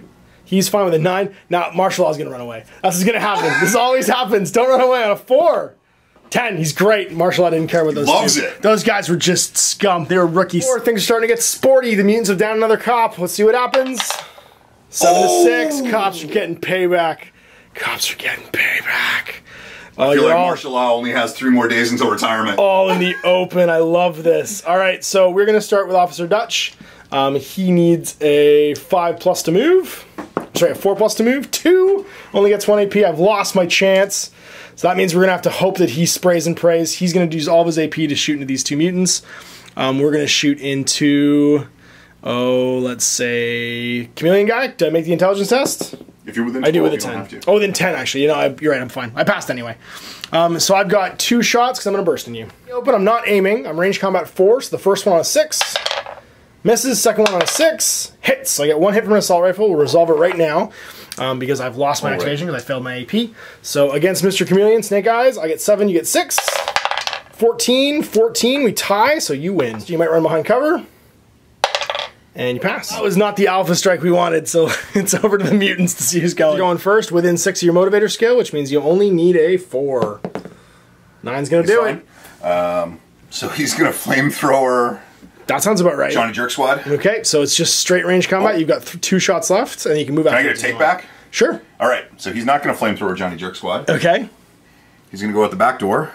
He's fine with a nine. Now, martial law is going to run away. That's what's going to happen. This always happens. Don't run away on a four. ten. He's great. Martial law didn't care about those Loves two. it. Those guys were just scum. They were rookies. Four, things are starting to get sporty. The mutants have down another cop. Let's see what happens. Seven oh. to six. Cops are getting payback. Cops are getting payback. I feel like martial law only has three more days until retirement. All in the open. I love this. All right, so we're going to start with Officer Dutch. Um, he needs a five plus to move. Sorry, a four plus to move. Two. Only gets one A P. I've lost my chance. So that means we're going to have to hope that he sprays and prays. He's going to use all of his A P to shoot into these two mutants. Um, we're going to shoot into, oh, let's say, Chameleon Guy. Did I make the intelligence test? If you're within twelve, I do with a you ten. don't have to. Oh, within ten, actually. You know, I, you're right, I'm fine. I passed anyway. Um, so I've got two shots because I'm going to burst in you. Open, I'm not aiming. I'm range combat four, so the first one on a six. Misses, second one on a six. Hits. So I get one hit from an assault rifle. We'll resolve it right now um, because I've lost my activation because I failed my A P. So against Mister Chameleon, Snake Eyes, I get seven, you get six. fourteen, fourteen, we tie, so you win. So you might run behind cover. And you pass. That was not the alpha strike we wanted, so it's over to the mutants to see who's going. You're going first within six of your motivator skill, which means you only need a four. Nine's gonna do fine. it. Um, so he's gonna flamethrower. That sounds about right. Johnny Jerk Squad. Okay, so it's just straight range combat. Oh. You've got th two shots left, and you can move out. Can I get a take back? Sure. All right, so he's not gonna flamethrower Johnny Jerk Squad. Okay. He's gonna go out the back door.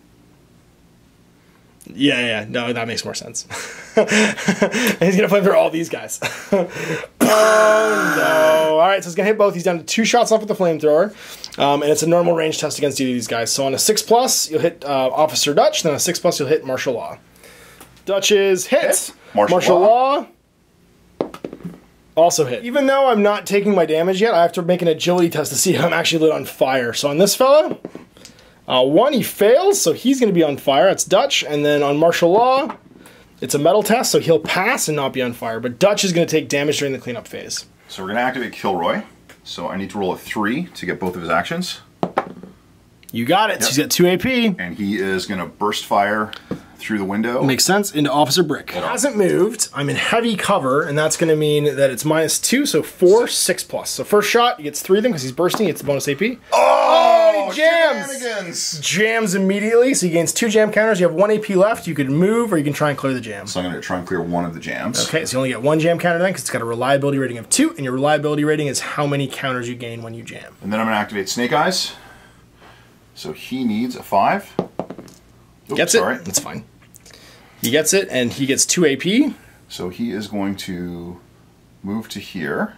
Yeah, yeah, no, that makes more sense. He's gonna flamethrower all these guys. Oh no! All right, so he's gonna hit both. He's down to two shots left with the flamethrower, um, and it's a normal range test against either of these guys. So on a six plus, you'll hit uh, Officer Dutch. Then on a six plus, you'll hit Martial Law. Dutch is hit. hit. Martial, Martial Law. Law. Also hit. Even though I'm not taking my damage yet, I have to make an agility test to see if I'm actually lit on fire. So on this fella. Uh, one, he fails, so he's going to be on fire. That's Dutch. And then on Martial Law, it's a metal test, so he'll pass and not be on fire. But Dutch is going to take damage during the cleanup phase. So we're going to activate Kilroy. So I need to roll a three to get both of his actions. You got it. Yep. So he's got two A P. And he is going to burst fire through the window. Makes sense. Into Officer Brick. It hasn't moved. I'm in heavy cover, and that's going to mean that it's minus two, so four, six, six plus. So first shot, he gets three of them because he's bursting. He gets the bonus A P. Oh, he jams! Shenanigans! Jams immediately, so he gains two jam counters. You have one A P left. You could move, or you can try and clear the jam. So I'm going to try and clear one of the jams. Okay, so you only get one jam counter then, because it's got a reliability rating of two, and your reliability rating is how many counters you gain when you jam. And then I'm going to activate Snake Eyes. So he needs a five. Oops, Gets it. Sorry. That's fine. He gets it, and he gets two A P. So he is going to move to here.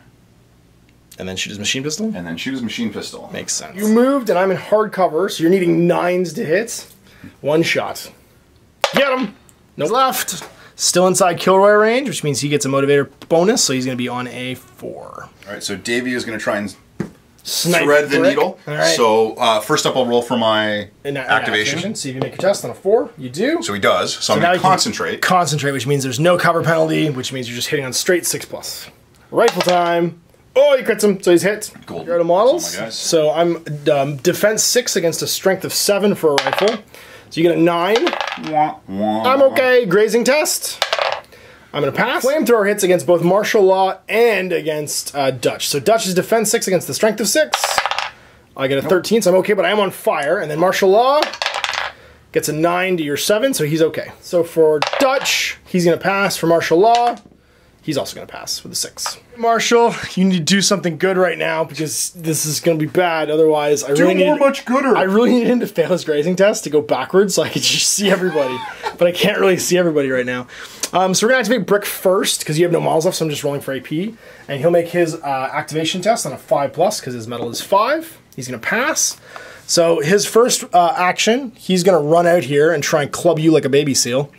And then shoot his machine pistol? And then shoot his machine pistol. Makes sense. You moved, and I'm in hard cover, so you're needing nines to hit. One shot. Get him! No nope. left. Still inside Kilroy range, which means he gets a motivator bonus, so he's going to be on a four. All right, so Davey is going to try and Snipe thread the brick. needle. All right. So uh, first up, I'll roll for my in, in activation. activation. See if you make a test on a four. You do. So he does. So, so I'm going to concentrate. Concentrate, which means there's no cover penalty, which means you're just hitting on straight six plus. Rifle time. Oh, he crits him, so he's hit. Golden. You're out of models. Guys. So I'm um, defense six against a strength of seven for a rifle. So you get a nine. Wah, wah. I'm okay. Grazing test. I'm going to pass. Flamethrower hits against both Martial Law and against uh, Dutch. So Dutch is defense six against the strength of six. I get a nope. thirteen, so I'm okay, but I am on fire. And then Martial Law gets a nine to your seven, so he's okay. So for Dutch, he's going to pass. For Martial Law, he's also going to pass with a six. Marshall, you need to do something good right now because this is going to be bad. Otherwise, I do really more need much gooder. I really need him to fail his grazing test to go backwards so I could just see everybody. But I can't really see everybody right now. Um, so we're going to activate Brick first because you have no models left, so I'm just rolling for A P. And he'll make his uh, activation test on a five plus because his metal is five. He's going to pass. So his first uh, action, he's going to run out here and try and club you like a baby seal.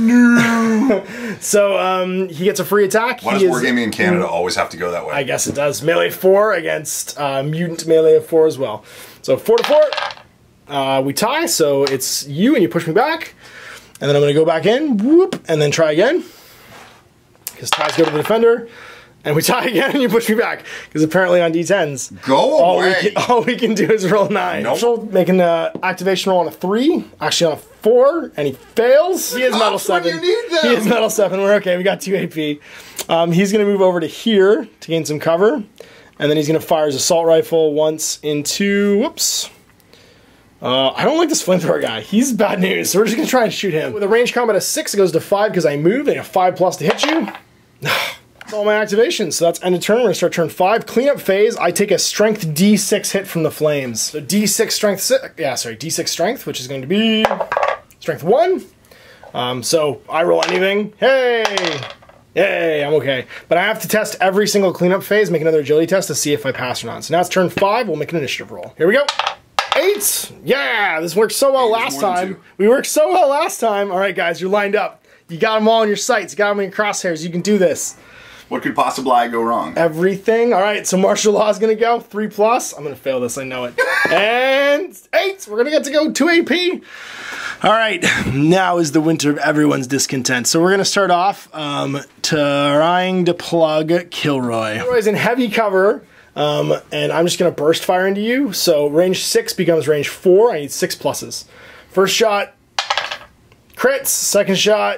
No. So um, he gets a free attack. Why he does is, Wargaming in Canada always have to go that way? I guess it does. Melee four against uh, mutant melee of four as well. So four to four. Uh, we tie, so it's you and you push me back. And then I'm going to go back in, whoop, and then try again. Because ties go to the defender. And we tie again and you push me back. Because apparently on D tens, go all away. We can, all we can do is roll nine. Nope. So making an activation roll on a three, actually on a four, and he fails. He is metal seven. He is metal seven. We're okay. We got two A P. Um, he's going to move over to here to gain some cover. And then he's going to fire his assault rifle once into, whoops. Uh, I don't like this flamethrower guy. He's bad news, so we're just going to try and shoot him. With a range combat of six, it goes to five because I moved, and a five plus to hit you. That's all my activations, so that's end of turn. We're going to start turn five. Cleanup phase, I take a strength D six hit from the flames. So D six strength, si yeah, sorry, D six strength, which is going to be strength one. Um, so I roll anything. Hey! Yay, I'm okay. But I have to test every single cleanup phase, make another agility test to see if I pass or not. So now it's turn five, we'll make an initiative roll. Here we go. Eight! Yeah, this worked so well last time. We worked so well last time. All right, guys, you're lined up. You got them all in your sights. You got them in your crosshairs. You can do this. What could possibly go wrong? Everything. All right, so martial law is going to go. Three plus. I'm going to fail this, I know it. And eight. We're going to get to go two A P. All right, now is the winter of everyone's discontent. So we're going to start off um, trying to plug Kilroy. Kilroy's in heavy cover, um, and I'm just going to burst fire into you. So range six becomes range four. I need six pluses. First shot, crits. Second shot,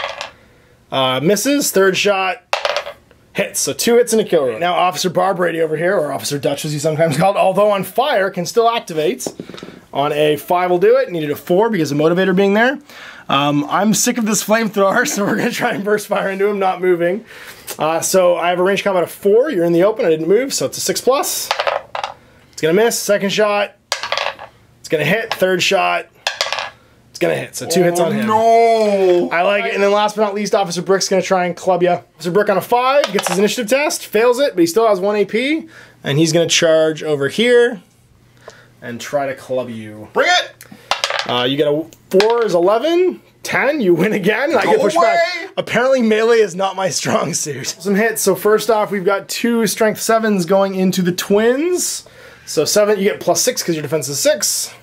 uh, misses. Third shot, hits. So two hits and a Kilroy. Now Officer Barb Brady over here, or Officer Dutch as he's sometimes called, although on fire, can still activate. On a five will do it. Needed a four because of motivator being there. Um, I'm sick of this flamethrower, so we're going to try and burst fire into him, not moving. Uh, so I have a range combat of four. You're in the open. I didn't move, so it's a six plus. It's going to miss. Second shot. It's going to hit. Third shot. It's going to hit. So two oh, hits on him. No! I like it. And then last but not least, Officer Brick's going to try and club you. Officer Brick on a five. Gets his initiative test. Fails it, but he still has one A P. And he's going to charge over here and try to club you. Bring it! Uh, you get a four is eleven, ten, you win again, and I get pushed back. Apparently melee is not my strong suit. Some hits, so first off we've got two strength sevens going into the twins. So seven, you get plus six because your defense is six.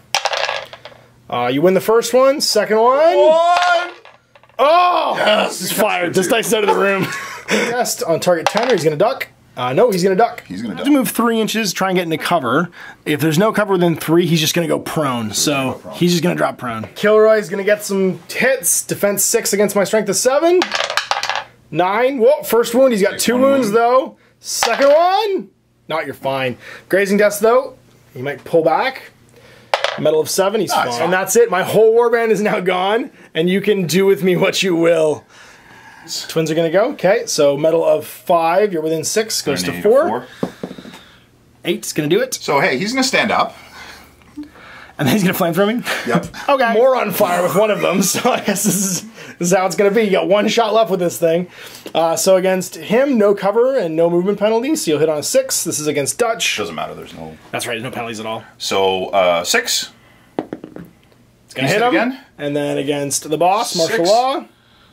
Uh, you win the first one, second one. One! Oh! Yes, this is fired, this dice is out of the room. Test on target ten, or he's gonna duck. Uh, no, he's going to duck. He's going to duck. To move three inches, try and get into cover. If there's no cover within three, he's just going to go prone. So, so he's just going to drop prone. Kilroy's going to get some hits. Defense six against my strength of seven. Nine. Whoa, first wound. He's got Take two wounds, wound. though. Second one. Not, you're fine. Grazing dust, though. He might pull back. Medal of seven, he's nice. fine. And that's it. My whole warband is now gone, and you can do with me what you will. Twins are going to go. Okay, so medal of five. You're within six. Goes to four. four. Eight's going to do it. So, hey, he's going to stand up. And then he's going to flamethrow me? Yep. Okay. More on fire with one of them, so I guess this is, this is how it's going to be. You got one shot left with this thing. Uh, so against him, no cover and no movement penalty, so you'll hit on a six. This is against Dutch. Doesn't matter. There's no... That's right. No penalties at all. So, uh, six. It's going to hit him. Again. And then against the boss, martial six. law.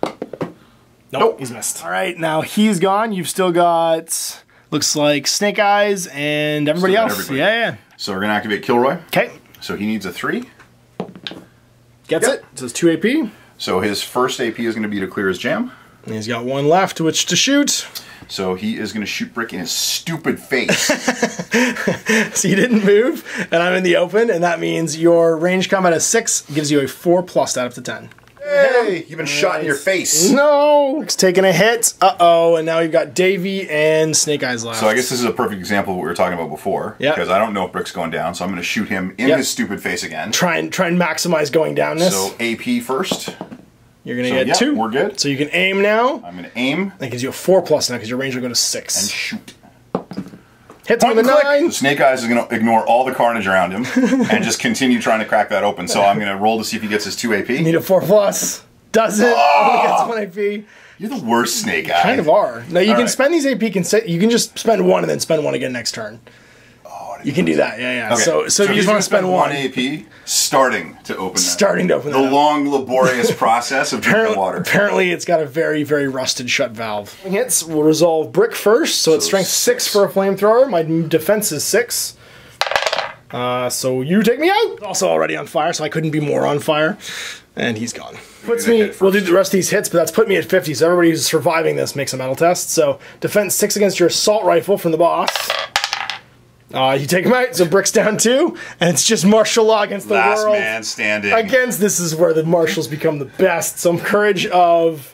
Nope, nope, he's missed. All right, now he's gone. You've still got, looks like Snake Eyes and everybody else. Everybody. Yeah, yeah. So we're going to activate Kilroy. Okay. So he needs a three. Gets yep. it. So it's two A P. So his first A P is going to be to clear his jam. And he's got one left, which to shoot. So he is going to shoot Brick in his stupid face. So you didn't move, and I'm in the open, and that means your range combat of six gives you a four plus out of the ten. Hey, you've been right. shot in your face. No! It's taking a hit. Uh-oh, and now we've got Davey and Snake Eyes left. So I guess this is a perfect example of what we were talking about before. Yeah. Because I don't know if Brick's going down, so I'm going to shoot him in yep. his stupid face again. Try and, try and maximize going downness. So A P first. You're going to so, get yeah, two. We're good. So you can aim now. I'm going to aim. That gives you a four plus now because your range will go to six. And shoot. Hits with a nine. So Snake Eyes is going to ignore all the carnage around him and just continue trying to crack that open. So I'm going to roll to see if he gets his two A P. Need a four plus. Does it? Oh! Only gets one A P. You're the worst Snake Eye. Kind of are. Now you all can right. spend these A P. Can you can just spend one and then spend one again next turn. Oh, you can do that. Yeah, yeah. Okay. So, so, so if you just want to spend one. one A P, starting to open that. Starting to open the that. The long, laborious process of drinking water. Apparently, it's got a very, very rusted shut valve. Hits will resolve Brick first, so, so it's strength six. six for a flamethrower. My defense is six. Uh, so you take me out. Also already on fire, so I couldn't be more on fire. And he's gone. Puts me, we'll do the rest of these hits, but that's put me at fifty, so everybody who's surviving this makes a metal test. So, defense six against your assault rifle from the boss. Uh, you take him out, so Brick's down two, and it's just martial law against the Last world. man standing. Against, this is where the martials become the best. Some courage of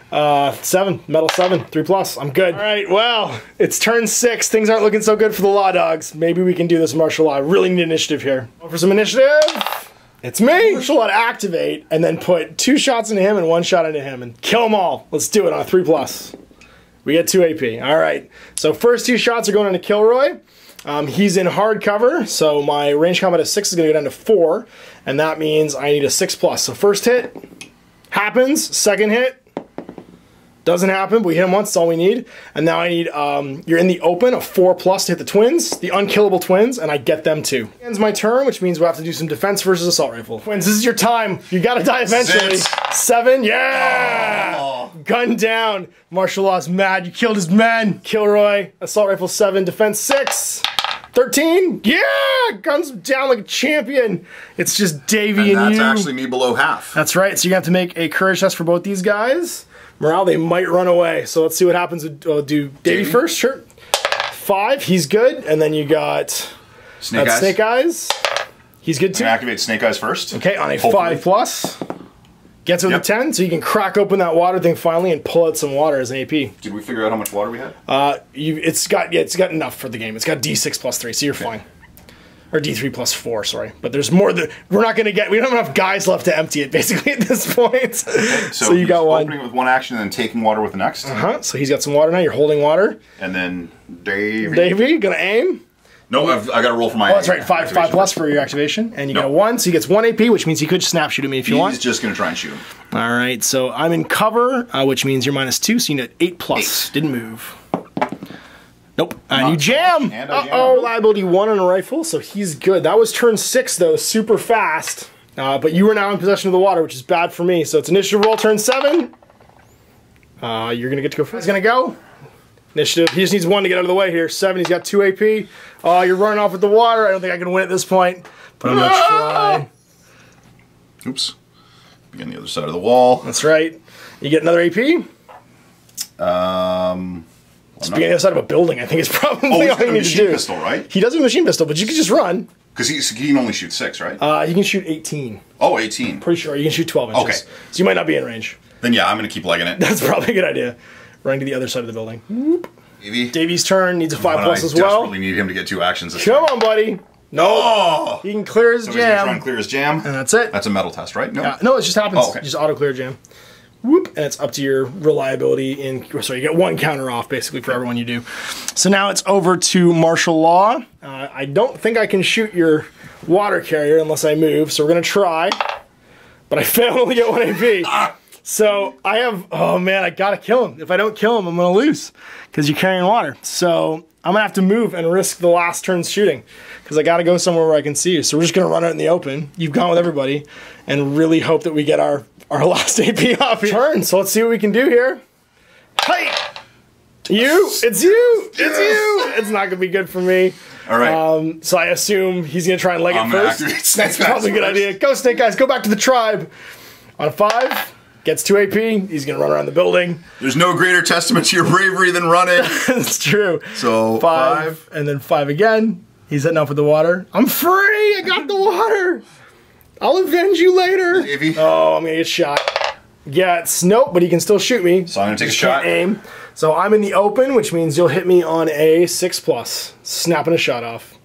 Uh, seven, metal seven, three plus. I'm good. All right, well, it's turn six. Things aren't looking so good for the Law Dogs. Maybe we can do this martial law. I really need initiative here. For some initiative, it's me. Martial law to activate, and then put two shots into him and one shot into him, and kill them all. Let's do it on a three plus. We get two A P. All right. So first two shots are going into Kilroy. Um, he's in hard cover, so my range combat of six is going to go down to four, and that means I need a six plus. So first hit happens. Second hit. Doesn't happen, but we hit him once, that's all we need. And now I need, um, you're in the open, a four plus to hit the twins, the unkillable twins, and I get them too. Ends my turn, which means we'll have to do some defense versus assault rifle. Twins, this is your time. You gotta die eventually. Zits. Seven, yeah! Oh. Gun down. Martial law's mad, you killed his men. Kilroy, assault rifle seven, defense six. thirteen, yeah! Guns down like a champion. It's just Davey and, and you. that's actually me below half. That's right, so you're gonna have to make a courage test for both these guys. Morale, they might run away. So let's see what happens. We'll do Davey first, sure. Five, he's good. And then you got Snake Eyes. Snake Eyes. He's good too. I'm gonna activate Snake Eyes first. Okay, on a Hopefully. five plus. Gets with Yep. a ten, so you can crack open that water thing finally and pull out some water as an A P. Did we figure out how much water we had? Uh, you, it's got yeah, it's got enough for the game. It's got D six plus three, so you're okay. Fine. Or D three plus four, sorry. But there's more that we're not going to get. We don't have enough guys left to empty it, basically, at this point. Okay, so, so you got one. Opening it with one action and then taking water with the next. Uh-huh. So he's got some water now. You're holding water. And then Davey. Davey, going to aim. No, I've, I got to roll for my. Oh, that's right. Five, five plus for your activation. And you no. get a one, so he gets one A P, which means he could snap shoot at me if you he's want. He's just going to try and shoot him. All right, so I'm in cover, uh, which means you're minus two, so you get eight plus. Eight. Didn't move. Nope. And you jam. And Uh oh, liability one on a rifle, so he's good. That was turn six, though, super fast. Uh, but you are now in possession of the water, which is bad for me. So it's initiative roll, turn seven. Uh, you're going to get to go first. He's going to go. Initiative. He just needs one to get out of the way here. Seven, he's got two A P. Oh, you're running off with the water. I don't think I can win at this point, but I'm going to try. Oops. Be on the other side of the wall. That's right. You get another A P. Um... Just being on the other side of a building, I think is probably oh, all you got a need to machine do. Pistol, right? He does have a machine pistol, but you can just run. Because he, he can only shoot six, right? Uh, he can shoot eighteen. Oh, eighteen. Pretty sure. You can shoot twelve inches. Okay. So you might not be in range. Then yeah, I'm going to keep legging it. That's probably a good idea. Running to the other side of the building. Whoop. Davey. Davey's turn. Needs a five But plus I as well. I desperately need him to get two actions this Come time. on, buddy. No. Oh! He can clear his So he's going to try jam. and clear his jam. And that's it. That's a metal test, right? No. Uh, no, it just happens. Oh, okay. You just auto clear jam. Whoop, and it's up to your reliability in. Sorry, you get one counter off basically for everyone you do. So now it's over to martial law. Uh, I don't think I can shoot your water carrier unless I move, so we're gonna try. But I fail and only get one A P. So I have. Oh man, I gotta kill him. If I don't kill him, I'm gonna lose because you're carrying water. So I'm gonna have to move and risk the last turn's shooting because I gotta go somewhere where I can see you. So we're just gonna run out in the open. You've gone with everybody, and really hope that we get our. Our last A P off your turn, so let's see what we can do here. Hey! You! It's you! It's you! It's not gonna be good for me. Alright. Um, so I assume he's gonna try and leg I'm it gonna first. activate Snake That's probably a good first. idea. Go, Snake Eyes, go back to the tribe. On a five, gets two A P. He's gonna run around the building. There's no greater testament to your bravery than running. It's true. So, five, five. and then five again. He's hitting off with the water. I'm free! I got the water! I'll avenge you later. Davey. Oh, I'm gonna get shot. Yeah, it's nope, but he can still shoot me. So I'm gonna take Just a shot. can't aim. So I'm in the open, which means you'll hit me on a six plus, snapping a shot off.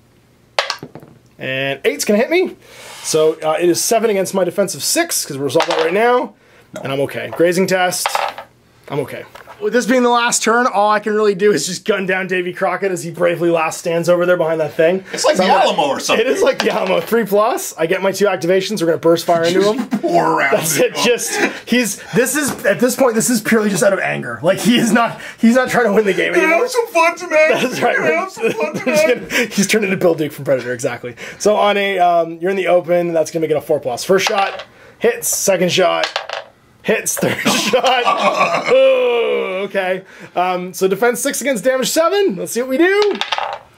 And eight's gonna hit me. So uh, it is seven against my defensive six because we're resolved that right now, No. and I'm okay. Grazing test. I'm okay. With this being the last turn, all I can really do is just gun down Davy Crockett as he bravely last stands over there behind that thing. It's like So the I'm gonna- Alamo or something. It is like the Alamo. Three plus. I get my two activations. We're gonna burst fire into him. Pour around. That's it. Just he's. This is at this point. This is purely just out of anger. Like he is not. He's not trying to win the game anymore. Have some fun tonight. That's right. Have some fun tonight. He's turned into Bill Duke from Predator. Exactly. So on a, um, you're in the open. That's gonna make it a four plus. First shot hits. Second shot. Hits, third shot. Oh, okay. Um, so defense six against damage seven. Let's see what we do.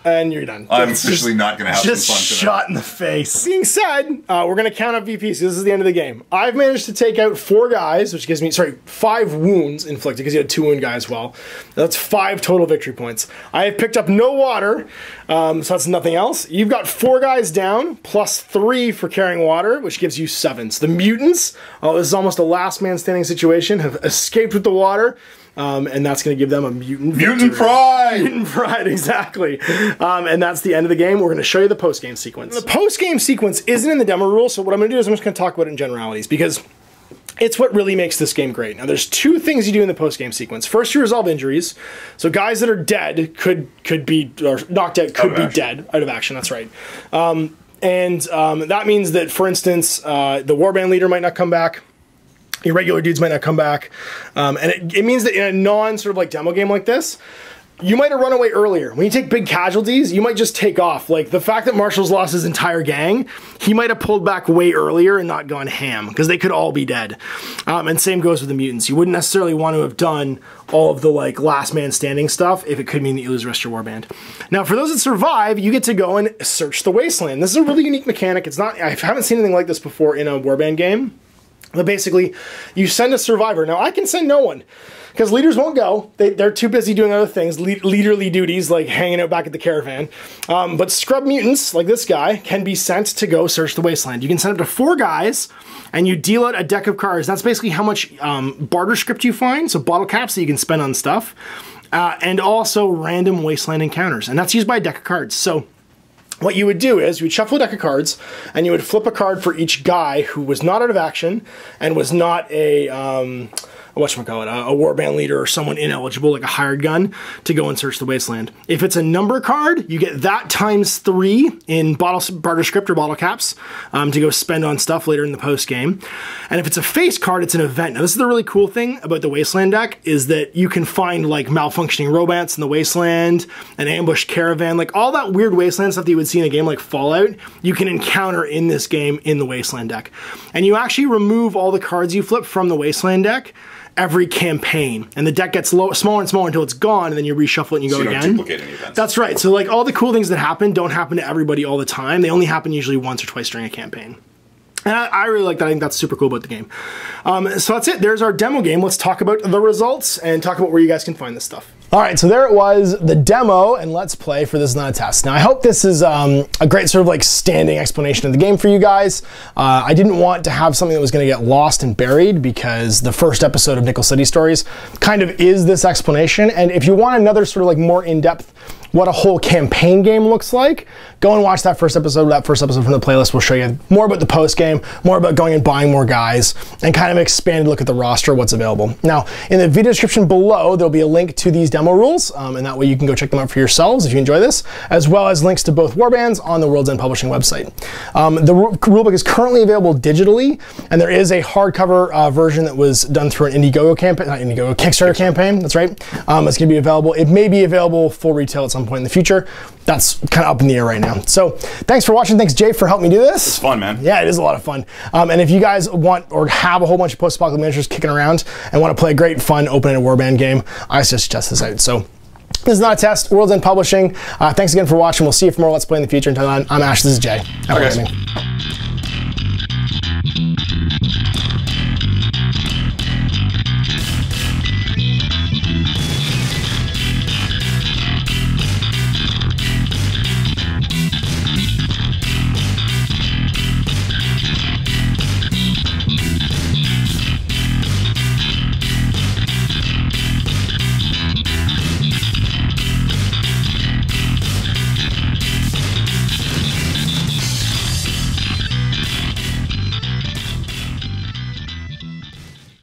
and you're done. I'm It's officially just, not going to have just some fun tonight. shot in the face. Being said, uh, we're going to count up V Ps. This is the end of the game. I've managed to take out four guys, which gives me, sorry, five wounds inflicted, because you had two wound guys as well. That's five total victory points. I have picked up no water, um, so that's nothing else. You've got four guys down, plus three for carrying water, which gives you seven. So the mutants, oh, this is almost a last man standing situation, have escaped with the water. Um, and that's going to give them a mutant Mutant victory. pride! Mutant pride, exactly. Um, and that's the end of the game. We're going to show you the post-game sequence. The post-game sequence isn't in the demo rules, so what I'm going to do is I'm just going to talk about it in generalities, because it's what really makes this game great. Now, there's two things you do in the post-game sequence. First, you resolve injuries. So guys that are dead could could be, or knocked out could be action. dead, out of action, that's right. Um, and um, that means that, for instance, uh, the warband leader might not come back. Your regular dudes might not come back. Um, and it, it means that in a non sort of like demo game like this, you might have run away earlier. When you take big casualties, you might just take off. Like the fact that Marshall's lost his entire gang, he might have pulled back way earlier and not gone ham, because they could all be dead. Um, and same goes with the mutants. You wouldn't necessarily want to have done all of the like last man standing stuff if it could mean that you lose the rest of your warband. Now for those that survive, you get to go and search the wasteland. This is a really unique mechanic. It's not, I haven't seen anything like this before in a warband game. But basically, you send a survivor. Now, I can send no one, because leaders won't go. They, they're too busy doing other things, le leaderly duties, like hanging out back at the caravan. Um, but scrub mutants, like this guy, can be sent to go search the wasteland. You can send up to four guys, and you deal out a deck of cards. That's basically how much um, barter script you find, so bottle caps that you can spend on stuff, uh, and also random wasteland encounters. And that's used by a deck of cards. So what you would do is you would shuffle a deck of cards, and you would flip a card for each guy who was not out of action and was not a, um, whatchamacallit, a, a warband leader or someone ineligible, like a hired gun, to go and search the wasteland. If it's a number card, you get that times three in bottle, barter script or bottle caps um, to go spend on stuff later in the post game. And if it's a face card, it's an event. Now, this is the really cool thing about the wasteland deck, is that you can find like malfunctioning robots in the wasteland, an ambushed caravan, like all that weird wasteland stuff that you would see in a game like Fallout, you can encounter in this game in the wasteland deck. And you actually remove all the cards you flip from the wasteland deck every campaign, and the deck gets low, smaller and smaller until it's gone, and then you reshuffle it and you so go you don't again. Duplicate any events. That's right. So like all the cool things that happen don't happen to everybody all the time. They only happen usually once or twice during a campaign. And I, I really like that. I think that's super cool about the game. Um, so that's it. There's our demo game. Let's talk about the results and talk about where you guys can find this stuff. All right, so there it was, the demo and Let's Play for This Is Not a Test. Now, I hope this is um, a great sort of like standing explanation of the game for you guys. Uh, I didn't want to have something that was going to get lost and buried, because the first episode of Nickel City Stories kind of is this explanation. And if you want another sort of like more in-depth what a whole campaign game looks like, go and watch that first episode. That first episode from the playlist will show you more about the post game, more about going and buying more guys, and kind of expanded look at the roster, what's available. Now, in the video description below, there'll be a link to these demo rules, um, and that way you can go check them out for yourselves if you enjoy this, as well as links to both warbands on the World's End Publishing website. Um, the rulebook is currently available digitally, and there is a hardcover uh, version that was done through an Indiegogo campaign, not Indiegogo, Kickstarter campaign, that's right. Um, it's gonna be available. It may be available full retail at some point in the future. That's kind of up in the air right now. So thanks for watching. Thanks, Jay, for helping me do this. It's fun, man. Yeah, it is a lot of fun. Um, and if you guys want or have a whole bunch of post-apocalyptic miniatures kicking around and want to play a great, fun, open-ended warband game, I suggest test this out. So this is Not a Test, World's End Publishing. Uh, thanks again for watching. We'll see you for more Let's Play in the future. Until then, I'm Ash. This is Jay. Have a good evening.